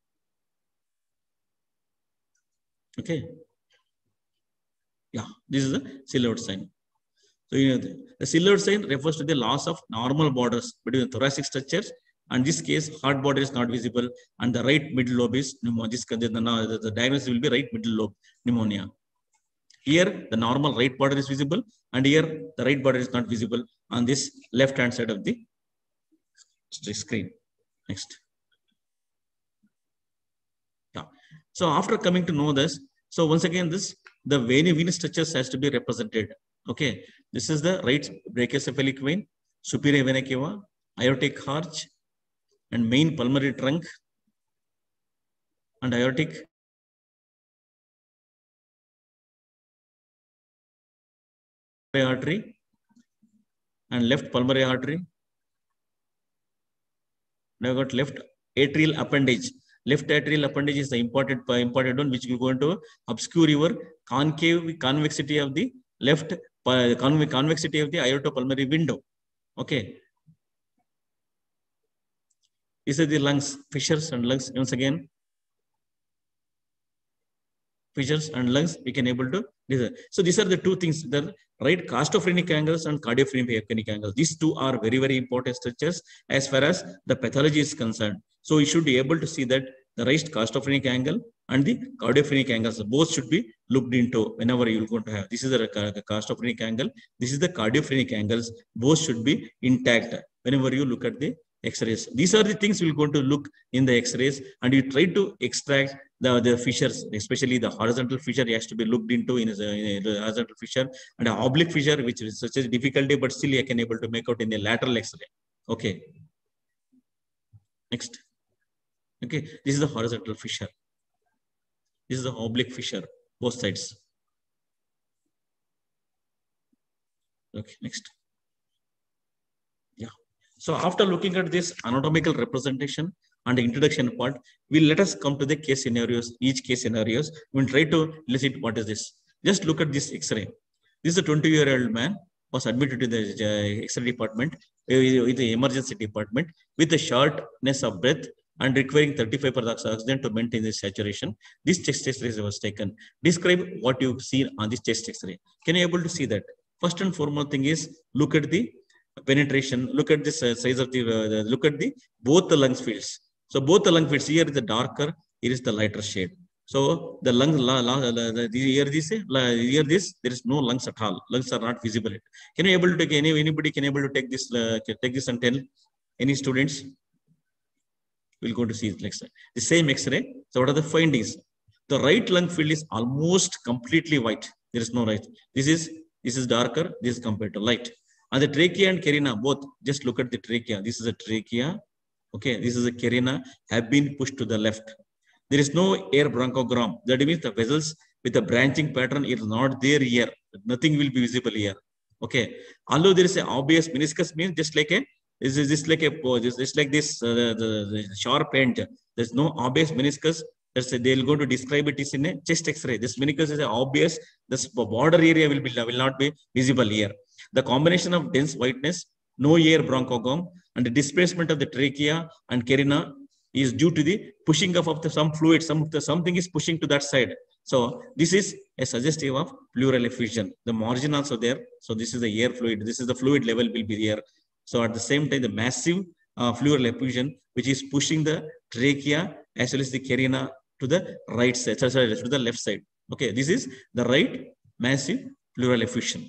Okay. Yeah, this is the silhouette sign. So you know, the, the silhouette sign refers to the loss of normal borders between the thoracic structures And this case, heart border is not visible, and the right middle lobe is pneumonia. This, the, the, the diagnosis will be right middle lobe pneumonia. Here, the normal right border is visible, and here the right border is not visible on this left-hand side of the screen. Next. Yeah. So after coming to know this, so once again, this the vein venous structures has to be represented. Okay, this is the right brachiocephalic vein, superior vena cava, aortic arch, and main pulmonary trunk, and aortic artery, and left pulmonary artery. Now got left atrial appendage. Left atrial appendage is the important important one, which will go into obscure your concave convexity of the left uh, convexity of the aortopulmonary window. Okay. These are the lungs, fissures and lungs. Once again, fissures and lungs, we can able to. So these are the two things: the right costophrenic angles and cardiophrenic angles. These two are very, very important structures as far as the pathology is concerned. So you should be able to see that the right costophrenic angle and the cardiophrenic angles, both should be looked into whenever you're going to have. This is the costophrenic angle. This is the cardiophrenic angles. Both should be intact whenever you look at the X-rays. These are the things we're going to look in the X-rays, and you try to extract the, the fissures, especially the horizontal fissure has to be looked into in a, in a horizontal fissure, and an oblique fissure, which is such a difficulty, but still you can able to make out in the lateral X-ray. Okay. Next. Okay, this is the horizontal fissure. This is the oblique fissure, both sides. Okay, next. Yeah. So after looking at this anatomical representation and the introduction part, we'll let us come to the case scenarios, each case scenarios. We'll try to elicit what is this. Just look at this X-ray. This is a twenty-year-old man was admitted to the uh, X-ray department, uh, with the emergency department, with a shortness of breath and requiring thirty-five percent oxygen to maintain the saturation. This chest X-ray was taken. Describe what you've seen on this chest X-ray. Can you able to see that? First and foremost thing is look at the penetration. Look at this uh, size of the, uh, the. Look at the both the lungs fields. So both the lung fields, here is the darker, here is the lighter shade. So the lungs, la, la, la, the, here this, la, here this, there is no lungs at all. Lungs are not visible. Can you able to take any anybody can able to take this uh, take this and tell any students? We'll go to see it next time. The same X-ray. So what are the findings? The right lung field is almost completely white. There is no right. This is this is darker. This is compared to light. And the trachea and carina both. Just look at the trachea. This is a trachea. Okay, this is a carina have been pushed to the left. There is no air bronchogram. That means the vessels with a branching pattern is not there here. Nothing will be visible here. Okay. Although there is an obvious meniscus, means just like a this is just like a just, just like this uh, the, the, the sharp end. There's no obvious meniscus. That's a, they'll go to describe it is in a chest X-ray. This meniscus is obvious. This border area will be will not be visible here. The combination of dense whiteness, no air bronchogram, and the displacement of the trachea and carina is due to the pushing up of the some fluid. Some of the something is pushing to that side. So this is a suggestive of pleural effusion. The margin also there. So this is the air fluid. This is the fluid level will be there. So at the same time, the massive uh, pleural effusion, which is pushing the trachea as well as the carina to the right side, sorry, to the left side. Okay, this is the right massive pleural effusion.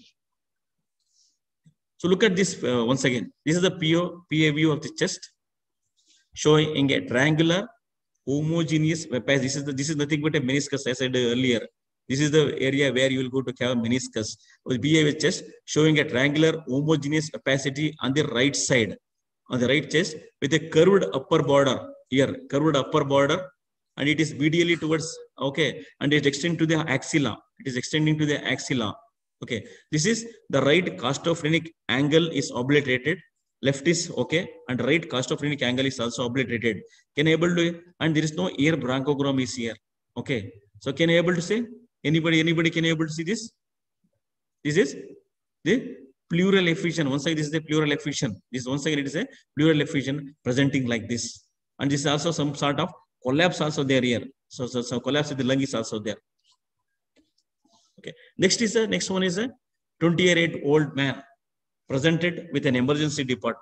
So look at this uh, once again. This is the P O, P A view of the chest, showing a triangular homogeneous webpage. This is the, this is nothing but a meniscus, as I said earlier. This is the area where you will go to have meniscus. With P A chest showing a triangular homogeneous opacity on the right side, on the right chest, with a curved upper border here, curved upper border, and it is medially towards, okay, and it extends to the axilla. It is extending to the axilla. Okay, this is the right costophrenic angle is obliterated. Left is okay, and right costophrenic angle is also obliterated. Can you able to, and there is no air bronchogram is here. Okay, so can you able to say, anybody, anybody can you able to see this? This is the pleural effusion. Once again, this is the pleural effusion. This once again, it is a pleural effusion presenting like this. And this is also some sort of collapse also there here. So, so, so collapse of the lung is also there. Okay. Next is a, next one is a twenty-year-old man presented with an emergency department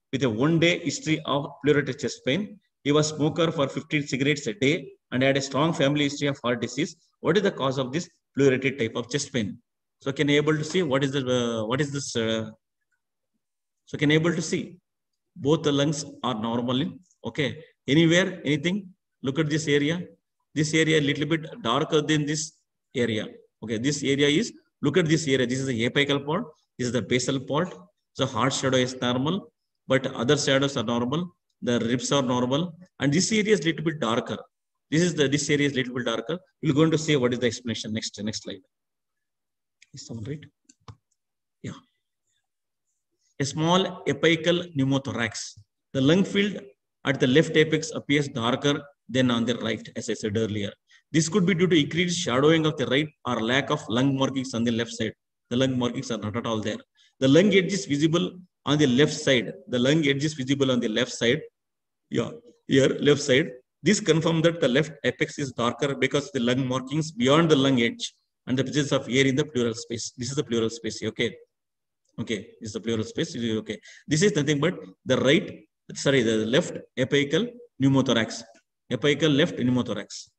with a one-day history of pleuritic chest pain. He was a smoker for fifteen cigarettes a day and had a strong family history of heart disease. What is the cause of this pleuritic type of chest pain? So can you able to see what is the uh, what is this? Uh, so can you able to see both the lungs are normal. Okay, anywhere, anything. Look at this area. This area a little bit darker than this area. Okay, this area is, look at this area. This is the apical part. This is the basal part. So heart shadow is normal, but other shadows are normal. The ribs are normal, and this area is little bit darker. This is the this area is little bit darker. We're going to see what is the explanation next. Next slide. Is someone right? Yeah. A small apical pneumothorax. The lung field at the left apex appears darker than on the right, as I said earlier. This could be due to increased shadowing of the right or lack of lung markings on the left side. The lung markings are not at all there. The lung edge is visible on the left side. The lung edge is visible on the left side. Yeah, here, left side. This confirms that the left apex is darker because the lung markings beyond the lung edge and the presence of air in the pleural space. This is the pleural space. Okay. Okay. This is the pleural space. Okay. This is nothing but the right, sorry, the left apical pneumothorax. Apical left pneumothorax.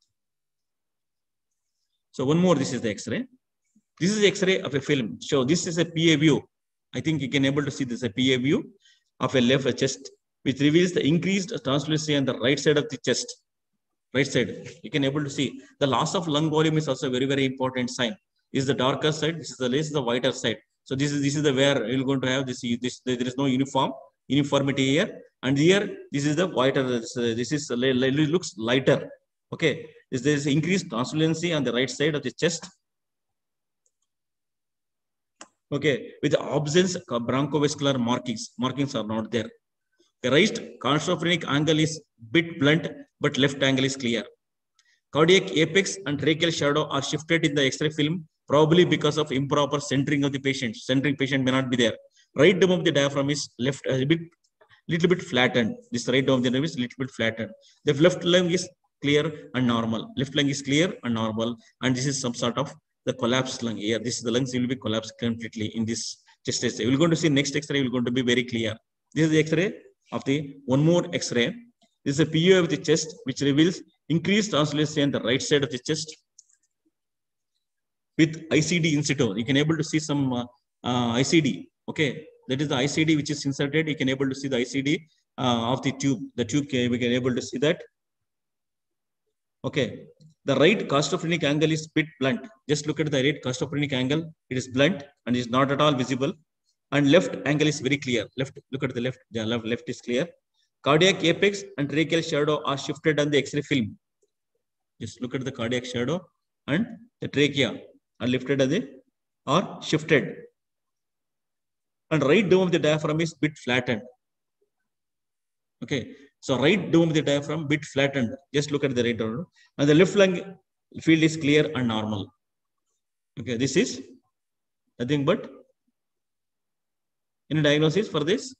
So one more, this is the X-ray. This is the X-ray of a film. So this is a P A view. I think you can able to see this a P A view of a left chest, which reveals the increased translucency on the right side of the chest. Right side. You can able to see the loss of lung volume is also a very, very important sign. This is the darker side. This is the this is the whiter side. So this is this is the where you're going to have this. This there is no uniform uniformity here, and here this is the whiter. This, uh, this is uh, looks lighter. Okay. Is there is increased translucency on the right side of the chest? Okay, with the absence of bronchovascular markings, markings are not there. The right constrophrenic angle is bit blunt, but left angle is clear. Cardiac apex and tracheal shadow are shifted in the X-ray film, probably because of improper centering of the patient. Centering patient may not be there. Right dome of the diaphragm is left a bit, little bit flattened. This right dome of the diaphragm is little bit flattened. The left lung is clear and normal. Left lung is clear and normal, and this is some sort of the collapsed lung here. This is the lungs will be collapsed completely in this chest X-ray. We're going to see next X-ray. We're going to be very clear. This is the X-ray of the one more X-ray. This is a P U of the chest, which reveals increased translucency on the right side of the chest with I C D in situ. You can able to see some uh, uh, I C D. Okay, that is the I C D which is inserted. You can able to see the I C D uh, of the tube. The tube we can able to see that. Okay. The right costophrenic angle is bit blunt. Just look at the right costophrenic angle. It is blunt and is not at all visible. And left angle is very clear. Left, look at the left. The left, left is clear. Cardiac apex and tracheal shadow are shifted on the X-ray film. Just look at the cardiac shadow and the trachea are lifted as the or shifted. And right dome of the diaphragm is bit flattened. Okay. So right dome of the diaphragm bit flattened. Just look at the right dome. And the left lung field is clear and normal. Okay, this is nothing but any diagnosis for this?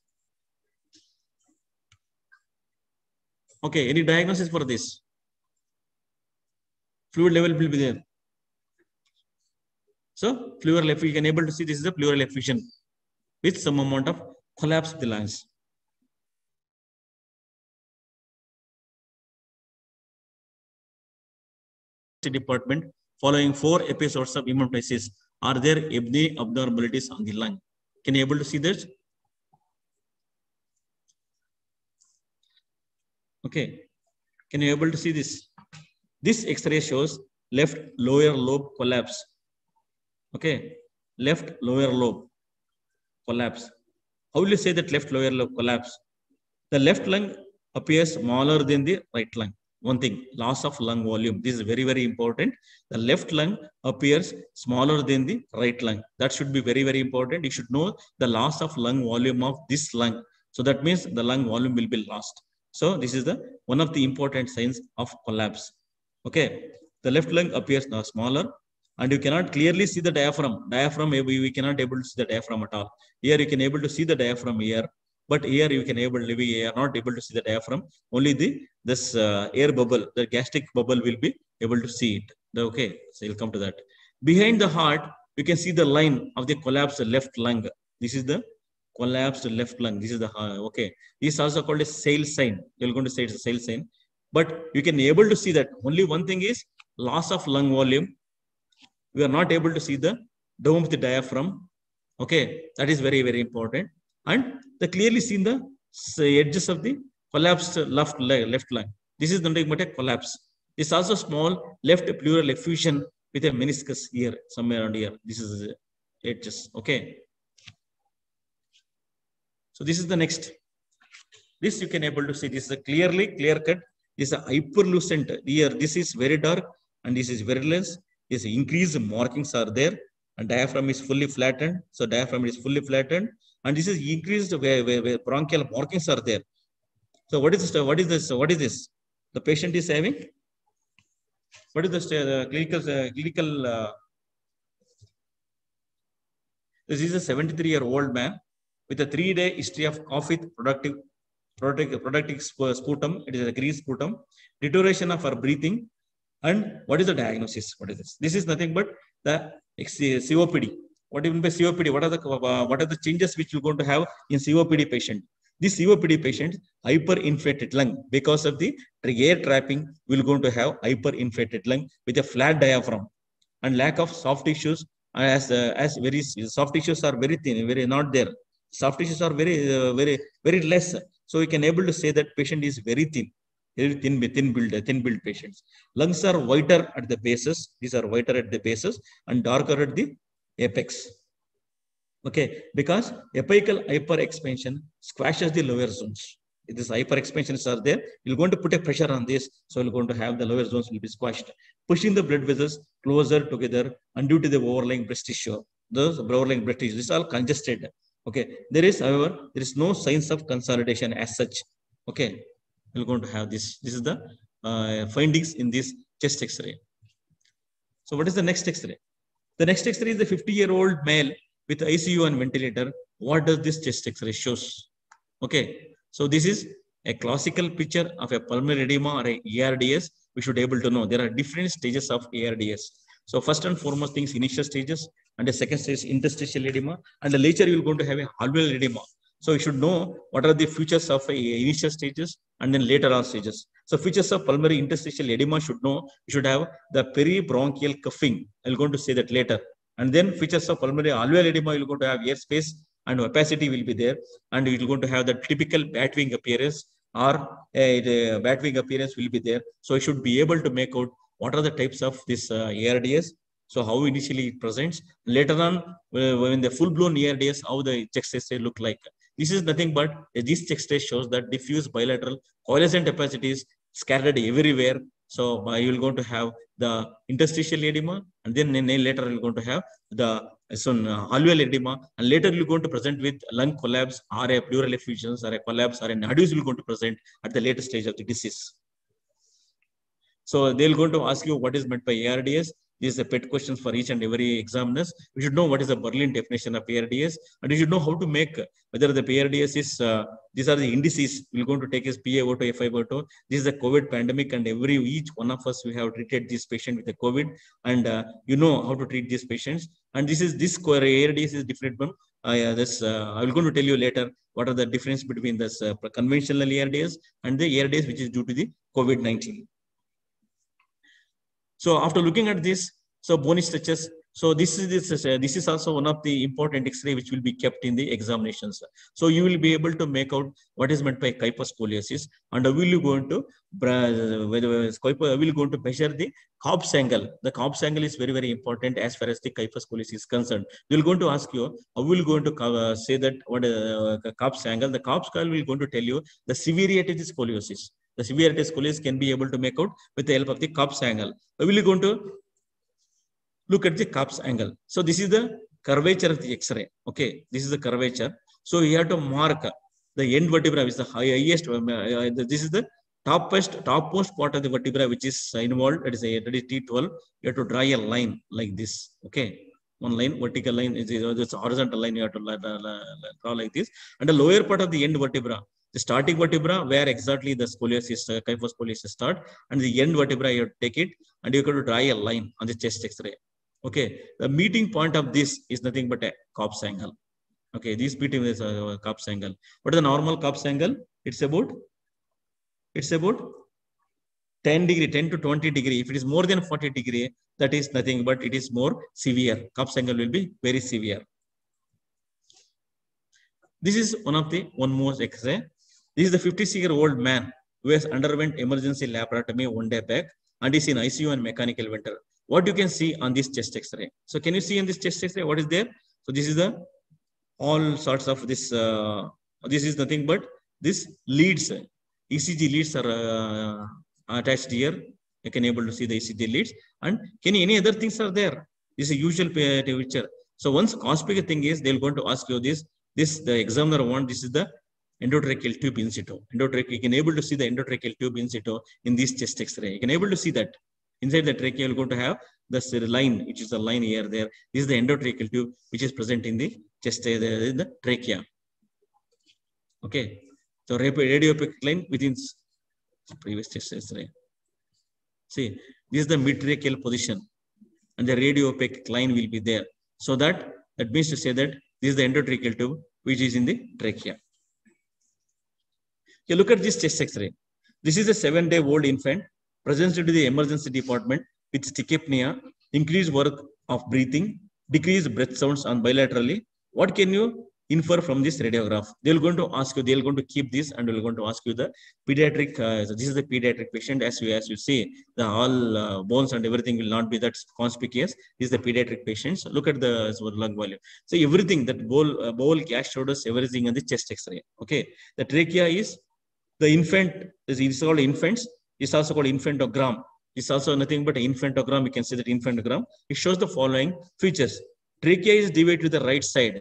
Okay, any diagnosis for this? Fluid level will be there. So pleural effusion, you can able to see this is a pleural effusion with some amount of collapse of the lungs. Department following four episodes of hemoptysis. Are there any abnormalities on the lung? Can you able to see this? Okay. Can you able to see this? This X-ray shows left lower lobe collapse. Okay. Left lower lobe collapse. How will you say that left lower lobe collapse? The left lung appears smaller than the right lung. One thing, loss of lung volume. This is very, very important. The left lung appears smaller than the right lung. That should be very, very important. You should know the loss of lung volume of this lung. So that means the lung volume will be lost. So this is the one of the important signs of collapse. Okay. The left lung appears now smaller and you cannot clearly see the diaphragm. Diaphragm, we cannot able to see the diaphragm at all. Here you can able to see the diaphragm here. But here you can able to, we are not able to see the diaphragm. Only the this uh, air bubble, the gastric bubble will be able to see it. Okay, so we'll come to that. Behind the heart, you can see the line of the collapsed left lung. This is the collapsed left lung. This is the, uh, okay. This is also called a sail sign. You're going to say it's a sail sign. But you can able to see that only one thing is loss of lung volume. We are not able to see the dome of the diaphragm. Okay, that is very, very important. And the clearly seen the edges of the collapsed left leg, left lung. This is nothing but a collapse. This is also small left pleural effusion with a meniscus here, somewhere around here. This is the edges. Okay. So this is the next. This you can able to see. This is a clearly clear cut. This is a hyperlucent here. This is very dark and this is very less. This increased markings are there. And diaphragm is fully flattened. So diaphragm is fully flattened. And this is increased where, where, where bronchial markings are there. So what is this? What is this? What is this? The patient is having. What is the uh, clinical? Uh, clinical. Uh, this is a seventy-three-year-old man with a three-day history of cough with productive, productive, productive sputum. It is a grease sputum. Deterioration of her breathing. And what is the diagnosis? What is this? This is nothing but the C O P D. What even by C O P D? What are the uh, what are the changes which you're going to have in C O P D patient? This C O P D patient hyperinflated lung because of the air trapping will going to have hyperinflated lung with a flat diaphragm and lack of soft tissues. As uh, as very soft tissues are very thin, very not there. Soft tissues are very uh, very very less. So we can able to say that patient is very thin. Very thin, thin build, thin build patients. Lungs are whiter at the bases. These are whiter at the bases and darker at the apex. Okay, because apical hyperexpansion squashes the lower zones. If this hyperexpansions are there, you're going to put a pressure on this, so you're going to have the lower zones will be squashed, pushing the blood vessels closer together, and due to the overlying breast tissue, those overlying breast tissue, this is all congested. Okay, there is, however, there is no signs of consolidation as such. Okay. We're going to have this. This is the uh, findings in this chest X-ray. So what is the next X-ray? The next X-ray is the fifty-year-old male with I C U and ventilator. What does this chest X-ray shows? Okay. So this is a classical picture of a pulmonary edema or a E R D S. We should be able to know there are different stages of E R D S. So first and foremost things, initial stages, and the second stage is interstitial edema, and the later you're going to have a alveolar edema. So you should know what are the features of initial stages and then later on stages. So features of pulmonary interstitial edema should know. You should have the peribronchial cuffing. I'm going to say that later. And then features of pulmonary alveolar edema, you're going to have airspace and opacity will be there. And you're going to have the typical bat wing appearance or uh, the bat wing appearance will be there. So you should be able to make out what are the types of this uh, A R D S. So how initially it presents. Later on, uh, when the full-blown E R D S, how the chest X-ray look like. This is nothing but uh, this chest X-ray shows that diffuse bilateral coalescent opacities scattered everywhere. So uh, you're going to have the interstitial edema, and then later you're going to have the so, uh, alveolar edema, and later you're going to present with lung collapse or a pleural effusions or a collapse or a nodus will going to present at the later stage of the disease. So they're going to ask you what is meant by A R D S. These are pet questions for each and every examiners. We should know what is the Berlin definition of A R D S, and you should know how to make whether the A R D S is, uh, these are the indices. We're going to take as P A O two, F I O two. This is the COVID pandemic, and every each one of us, we have treated this patient with the COVID, and uh, you know how to treat these patients. And this is, this A R D S is different from uh, yeah, this. Uh, I will going to tell you later what are the difference between this uh, conventional A R D S and the A R D S which is due to the COVID nineteen. So after looking at this, so bony stretches. So this is this uh, this is also one of the important X-ray which will be kept in the examinations. So you will be able to make out what is meant by kyphoscoliosis, and will you going to whether will going to measure the Cobb's angle. The Cobb's angle is very very important as far as the kyphoscoliosis is concerned. They will going to ask you, I will going to uh, say that what uh, Cobb's angle. The Cobb's angle will going to tell you the severity of the scoliosis. The severity of scoliosis can be able to make out with the help of the Cobb's angle. We will going to look at the Cobb's angle. So this is the curvature of the X-ray. Okay, this is the curvature. So you have to mark the end vertebra, which is the highest. Uh, this is the topmost topmost part of the vertebra which is involved. That is a that is T twelve. You have to draw a line like this. Okay, one line, vertical line is it's a horizontal line. You have to draw like this, and the lower part of the end vertebra. The starting vertebra, where exactly the scoliosis, uh, kyphoscoliosis start, and the end vertebra, you take it, and you have to draw a line on the chest X-ray. Okay, the meeting point of this is nothing but a Cobb's angle. Okay, this P T is a cups angle. What is the normal cups angle? It's about, it's about ten degree, ten to twenty degree. If it is more than forty degree, that is nothing, but it is more severe. Cups angle will be very severe. This is one of the one more X-ray. This is the fifty-six-year-old man who has underwent emergency laparotomy one day back and is in I C U and mechanical ventilator. What you can see on this chest X-ray? So can you see in this chest X-ray what is there? So this is the all sorts of this. Uh, this is nothing but this leads. E C G leads are uh, attached here. You can able to see the E C G leads. And can any other things are there? This is a usual picture. So once conspicuous thing is, they're going to ask you this. This the examiner want. This is the endotracheal tube in situ. Endotracheal, you can able to see the endotracheal tube in situ in this chest X-ray. You can able to see that inside the trachea. You're going to have the line, which is the line here. There, this is the endotracheal tube, which is present in the chest, in the trachea. Okay, so radiopaque line within previous chest X-ray. See, this is the mid-tracheal position, and the radiopaque line will be there. So that that means to say that this is the endotracheal tube, which is in the trachea. Okay, look at this chest X-ray. This is a seven-day-old infant presented to the emergency department with tachypnea, increased work of breathing, decreased breath sounds on bilaterally. What can you infer from this radiograph? They're going to ask you, they're going to keep this and they're going to ask you the pediatric, uh, so this is the pediatric patient. As you, as you see, the all uh, bones and everything will not be that conspicuous. This is the pediatric patients. Look at the so lung volume. So everything, that bowl, uh, bowl, gas shoulders, everything in the chest X-ray. Okay. The trachea is the infant, is called infants. It's also called infantogram. It's also nothing but an infantogram. You can see that infantogram. It shows the following features. Trachea is deviated to the right side.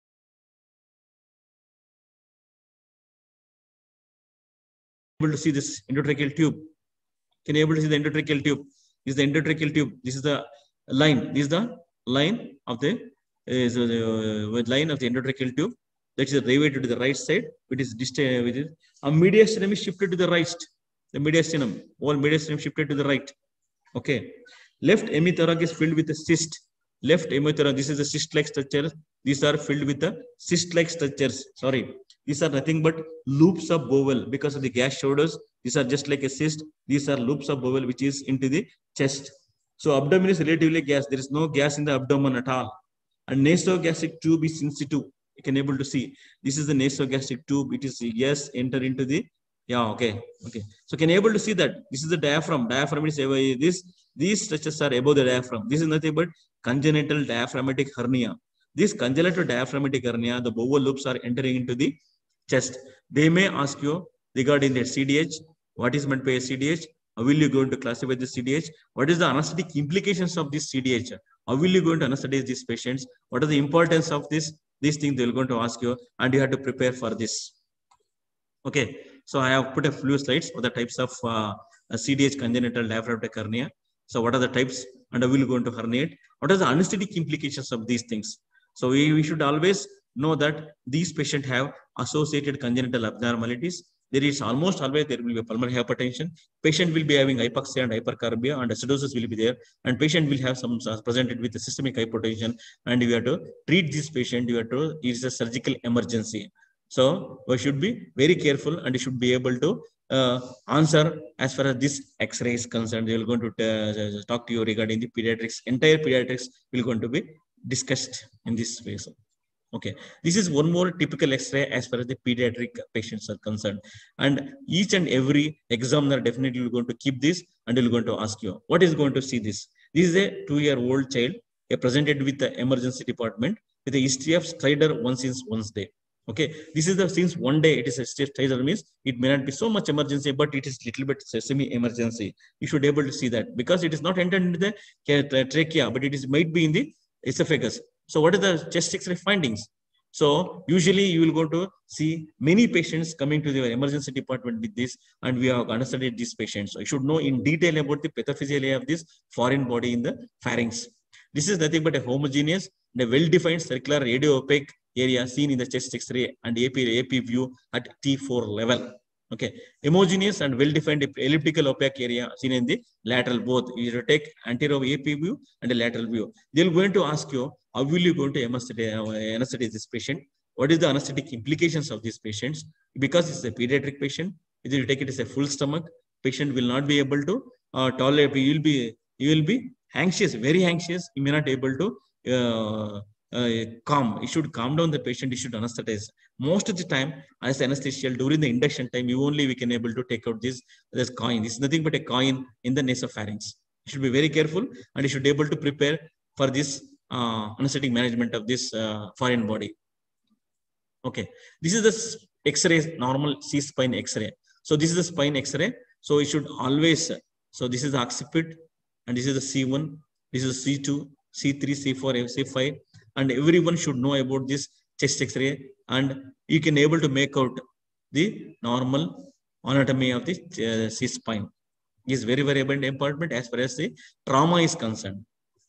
Able to see this endotracheal tube. Can you able to see the endotracheal tube? This is the endotracheal tube. This is the line. This is the line of the uh, so the uh, line of the endotracheal tube. That is deviated to the right side. It is distant. With it. A mediastinum is shifted to the right. The mediastinum, all mediastinum shifted to the right. Okay. Left hemithorax is filled with a cyst. Left hemithorax. This is a cyst-like structure. These are filled with the cyst-like structures. Sorry. These are nothing but loops of bowel because of the gas shoulders. These are just like a cyst. These are loops of bowel which is into the chest. So abdomen is relatively gas. There is no gas in the abdomen at all. And nasogastric tube is in situ. You can able to see. This is the nasogastric tube. It is yes enter into the yeah okay okay. So can you able to see that this is the diaphragm. Diaphragm is this. These structures are above the diaphragm. This is nothing but congenital diaphragmatic hernia. This congenital diaphragmatic hernia, the bowel loops are entering into the chest. They may ask you regarding the C D H. What is meant by a C D H? How will you going to classify the C D H? What is the anesthetic implications of this C D H? How will you going to anesthetize these patients? What are the importance of this? These things they're going to ask you, and you have to prepare for this. Okay, so I have put a few slides for the types of uh, C D H congenital diaphragmatic hernia. So what are the types, and how will you going to herniate? What are the anesthetic implications of these things? So we, we should always know that these patients have associated congenital abnormalities. There is almost always there will be pulmonary hypertension. Patient will be having hypoxia and hypercarbia, and acidosis will be there. And patient will have some uh, presented with a systemic hypertension. And you have to treat this patient. You have to. It is a surgical emergency. So we should be very careful, and you should be able to uh, answer as far as this X-ray is concerned. They will going to uh, talk to you regarding the pediatrics. Entire pediatrics will going to be discussed in this way. So. Okay, this is one more typical X-ray as far as the pediatric patients are concerned. And each and every examiner definitely will going to keep this and will going to ask you, what is going to see this? This is a two-year-old child a presented with the emergency department with a history of stridor once since once day. Okay, this is the since one day it is a stridor means it may not be so much emergency, but it is little bit semi-emergency. You should be able to see that because it is not entered into the trachea, but it is might be in the esophagus. So what are the chest X-ray findings? So usually you will go to see many patients coming to the emergency department with this, and we have understudied these patients. So you should know in detail about the pathophysiology of this foreign body in the pharynx. This is nothing but a homogeneous and a well-defined circular radiopaque area seen in the chest X-ray and A P, A P view at T four level. Okay, homogeneous and well-defined elliptical opaque area seen in the lateral both. You take anterior A P view and a lateral view. They're going to ask you, how will you going to anesthetize this patient? what is the anesthetic implications of these patients. Because it's a pediatric patient, if you take it as a full stomach, patient will not be able to uh, tolerate. You will be you will be anxious, very anxious. You may not be able to uh, uh, calm. You should calm down the patient. You should anesthetize. Most of the time, as anesthesial during the induction time, you only we can able to take out this this coin. This is nothing but a coin in the nasopharynx. You should be very careful, and you should be able to prepare for this uh, anesthetic management of this uh, foreign body. Okay, this is the X-ray, normal C spine X-ray. So this is the spine X-ray. So it should always. So this is the occiput, and this is the C one. This is C two, C three, C four, C five, and everyone should know about this chest X-ray, and you can able to make out the normal anatomy of the uh, C spine. Is very very important as far as the trauma is concerned.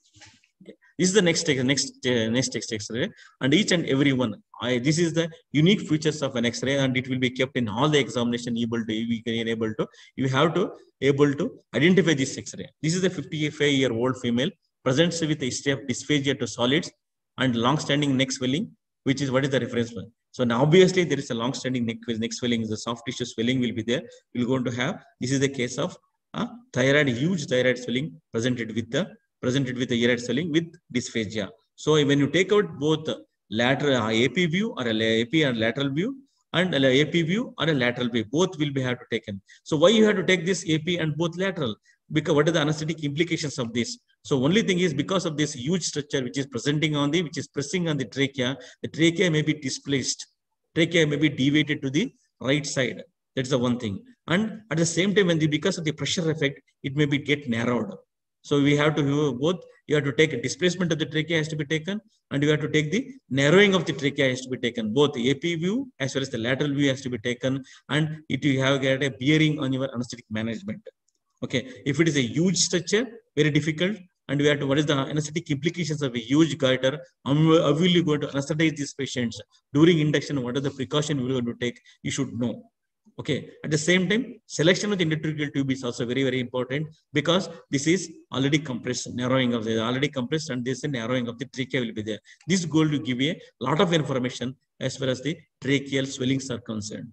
This is the next next uh, next X-ray, and each and every one. I, this is the unique features of an X-ray, and it will be kept in all the examination. Able to we can able to you have to able to identify this X-ray. This is a fifty-five year old female presents with a history of dysphagia to solids and long-standing neck swelling, which is what is the reference one. So now obviously there is a long-standing neck neck swelling. The soft tissue swelling will be there. We're going to have. This is the case of uh, thyroid, huge thyroid swelling presented with the presented with the thyroid swelling with dysphagia. So when you take out both lateral uh, A P view or a A P and lateral view, and a A P view or a lateral view, both will be have to taken. So why you have to take this A P and both lateral? Because what are the anesthetic implications of this? So only thing is because of this huge structure which is presenting on the, which is pressing on the trachea, the trachea may be displaced. Trachea may be deviated to the right side. That's the one thing. And at the same time, when the, because of the pressure effect, it may be get narrowed. So we have to do both. You have to take a displacement of the trachea has to be taken, and you have to take the narrowing of the trachea has to be taken. Both the A P view as well as the lateral view has to be taken, and it you have get a bearing on your anesthetic management. Okay, if it is a huge structure, very difficult, and we have to what is the anesthetic implications of a huge goiter? How will you going to anesthetize these patients during induction? What are the precautions we're going to take? You should know. Okay. At the same time, selection of the endotracheal tube is also very, very important because this is already compressed, narrowing of the already compressed, and this narrowing of the trachea will be there. This is going to give you a lot of information as far as the tracheal swellings are concerned.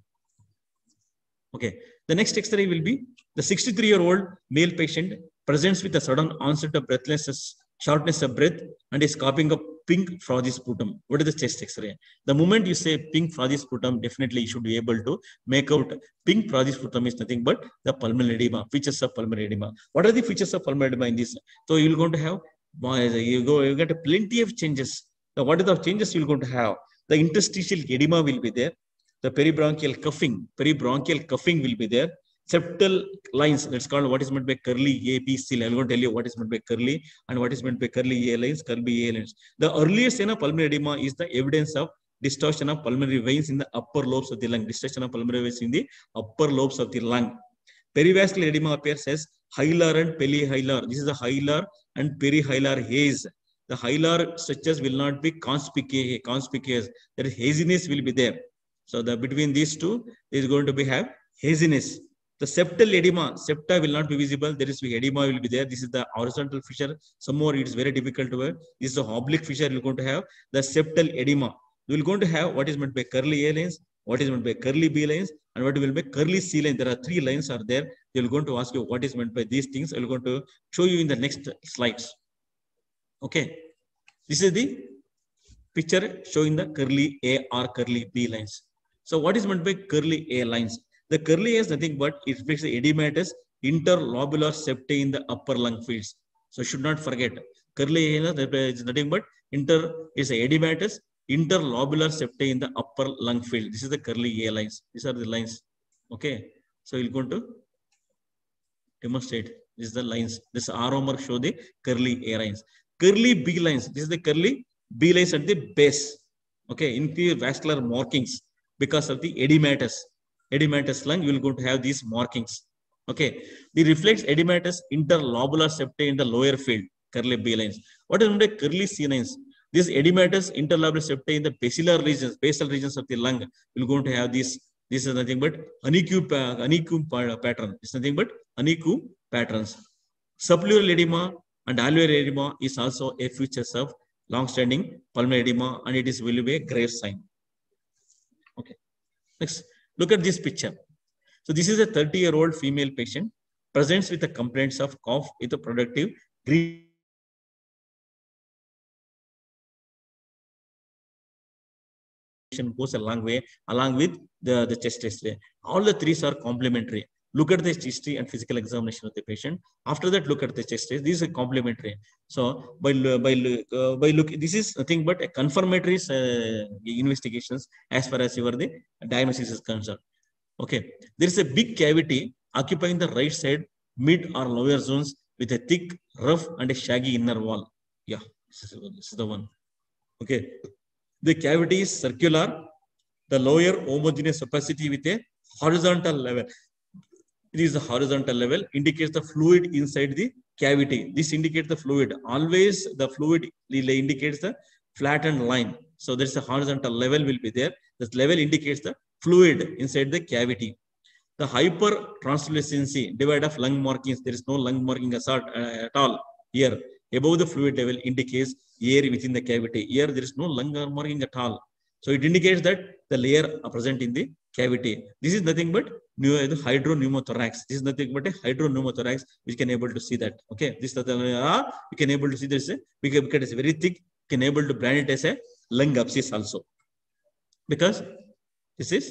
Okay. The next X-ray will be the sixty-three year old male patient presents with a sudden onset of breathlessness, shortness of breath, and is coughing up pink frothy sputum. What is the chest X-ray? The moment you say pink frothy sputum, definitely you should be able to make out pink frothy sputum is nothing but the pulmonary edema, features of pulmonary edema. What are the features of pulmonary edema in this? So you're going to have, you go, you get plenty of changes. The what are the changes you're going to have? The interstitial edema will be there. The peribronchial cuffing, peribronchial cuffing will be there. Septal lines, that's called what is meant by curly A, B, C. I'm going to tell you what is meant by curly and what is meant by curly A lines, curly A lines. The earliest in a pulmonary edema is the evidence of distortion of pulmonary veins in the upper lobes of the lung. Distortion of pulmonary veins in the upper lobes of the lung. Perivascular edema appears as hilar and perihilar. This is the hilar and perihilar haze. The hilar structures will not be conspicuous. conspicuous. There is haziness will be there. So the between these two is going to be have haziness. The septal edema, septa will not be visible. There is edema will be there. This is the horizontal fissure. Some more it is very difficult to wear. This is the oblique fissure. You're going to have the septal edema. You're going to have what is meant by curly A lines, what is meant by curly B lines, and what will be curly C lines. There are three lines are there. They're going to ask you what is meant by these things. I'm going to show you in the next slides. Okay. This is the picture showing the curly A or curly B lines. So what is meant by curly A lines? The curly A is nothing but it reflects the edematous interlobular septae in the upper lung fields. So should not forget curly A is nothing but inter is a edematous interlobular septae in the upper lung field. This is the curly A lines. These are the lines. Okay. So we're going to demonstrate. This is the lines. This arrow mark show the curly A lines. Curly B lines. This is the curly B lines at the base. Okay. Inferior vascular markings because of the edematous. Edematous lung, you will going to have these markings. Okay. The reflects edematous interlobular septae in the lower field, curly B lines. What is meant by curly C lines? This edematous interlobular septae in the basilar regions, basal regions of the lung, you're going to have this. This is nothing but honeycomb, uh, honeycomb pattern. It's nothing but honeycomb patterns. Subpleural edema and alveolar edema is also a feature of long-standing pulmonary edema, and it is will be a grave sign. Next, look at this picture. So this is a thirty year old female patient presents with the complaints of cough with a productive green goes a long way along with the, the chest X-ray. All the three are complementary. Look at the history and physical examination of the patient. After that, look at the chest X-ray. These are complementary. So by by uh, by look, this is nothing but a confirmatory uh, investigations as far as your the diagnosis is concerned. Okay, there is a big cavity occupying the right side mid or lower zones with a thick, rough, and a shaggy inner wall. Yeah, this is, this is the one. Okay. The cavity is circular, the lower homogeneous opacity with a horizontal level. It is the horizontal level, indicates the fluid inside the cavity. This indicates the fluid. Always the fluid indicates the flattened line. So there's a horizontal level will be there. This level indicates the fluid inside the cavity. The hypertranslucency divide of lung markings. There is no lung marking assault, uh, at all here. Above the fluid level indicates air within the cavity. Here there is no lung marking at all. So it indicates that the layer are present in the cavity. This is nothing but hydropneumothorax. This is nothing but a hydropneumothorax, which can able to see that. Okay, this is the you can able to see this because it's very thick. You can able to brand it as a lung abscess also, because this is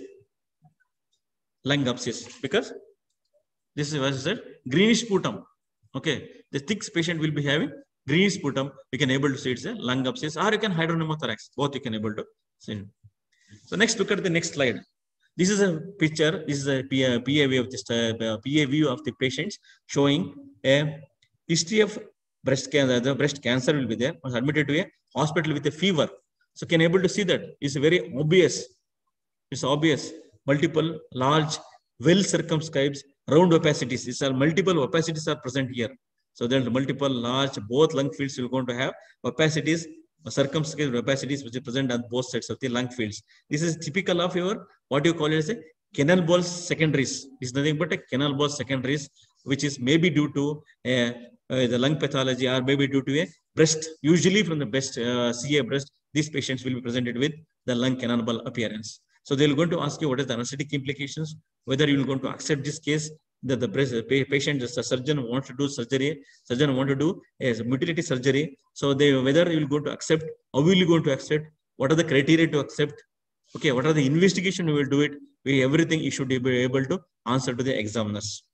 lung abscess, because this is what is said greenish sputum. Okay, the thick patient will be having greenish sputum. We can able to see it's a lung abscess, or you can hydropneumothorax. Both you can able to see. So next, look at the next slide. This is a picture. This is a P A, P A view of this uh, P A view of the patients showing a history of breast cancer. The breast cancer will be there. Was admitted to a hospital with a fever. So can able to see that it's very obvious. It's obvious. Multiple large, well circumscribed round opacities. These are multiple opacities are present here. So there are multiple large, both lung fields will going to have opacities, circumscribed opacities which is present on both sides of the lung fields. This is typical of your what you call it as a canal balls secondaries. It's nothing but a canal balls secondaries, which is maybe due to a, uh, the lung pathology, or maybe due to a breast. Usually from the breast, uh, C A breast, these patients will be presented with the lung canal ball appearance. So they will going to ask you what is the anesthetic implications, whether you will going to accept this case that the breast, the patient, the surgeon wants to do surgery, surgeon want to do a mutility surgery. So they whether you will go to accept, how will you going to accept, what are the criteria to accept, okay, what are the investigation you will do it, we everything you should be able to answer to the examiners.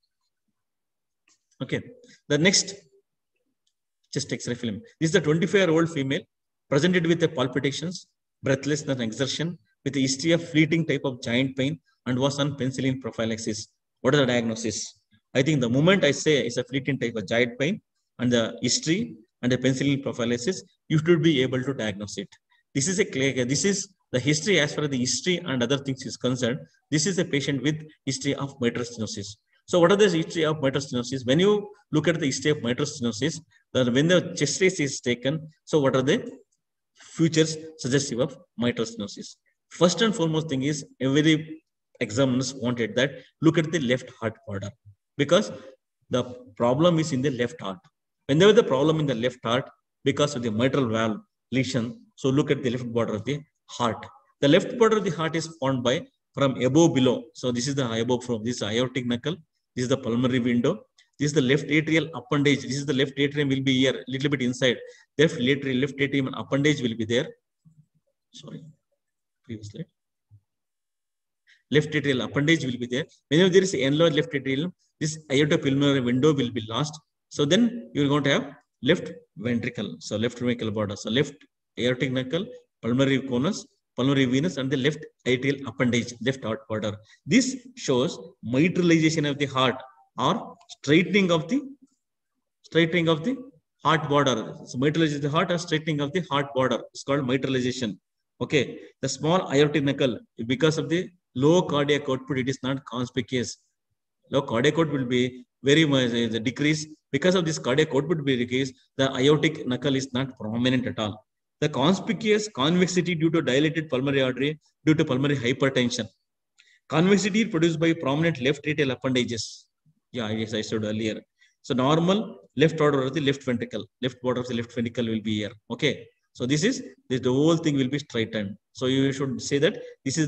Okay, the next chest X-ray film. This is the twenty-five year old female presented with the palpitations, breathlessness and exertion, with a history of fleeting type of joint pain, and was on penicillin prophylaxis. What is the diagnosis? I think the moment I say it's a fleeting type of joint pain and the history and the penicillin prophylaxis, you should be able to diagnose it. This is a clear, this is the history as far as the history and other things is concerned. This is a patient with history of mitral stenosis. So what are the history of mitral stenosis? When you look at the history of mitral stenosis, then when the chest race is taken, so what are the features suggestive of mitral stenosis? First and foremost thing is every examiners wanted that look at the left heart border, because the problem is in the left heart. When there is the problem in the left heart because of the mitral valve lesion, so look at the left border of the heart. The left border of the heart is formed by from above below. So this is the above from this aortic knuckle. This is the pulmonary window. This is the left atrial appendage. This is the left atrium will be here a little bit inside. Left atrium, left atrium and appendage will be there. Sorry, previous slide. Left atrial appendage will be there. Whenever there is enlarged left atrial, this aortopulmonary window will be lost. So then you are going to have left ventricle. So left ventricle border. So left aortic knuckle, pulmonary conus, pulmonary venous, and the left atrial appendage, left heart border. This shows mitralization of the heart or straightening of the straightening of the heart border. So mitralization of the heart or straightening of the heart border. It's called mitralization. Okay. The small aortic knuckle, because of the low cardiac output, it is not conspicuous. Low cardiac output will be very much uh, decrease. Because of this cardiac output will be decreased, the aortic knuckle is not prominent at all. The conspicuous convexity due to dilated pulmonary artery due to pulmonary hypertension. Convexity produced by prominent left atrial appendages. Yeah, yes, I said earlier. So normal left border of the left ventricle, left border of the left ventricle will be here. Okay. So this is this, the whole thing will be straightened. So you should say that this is the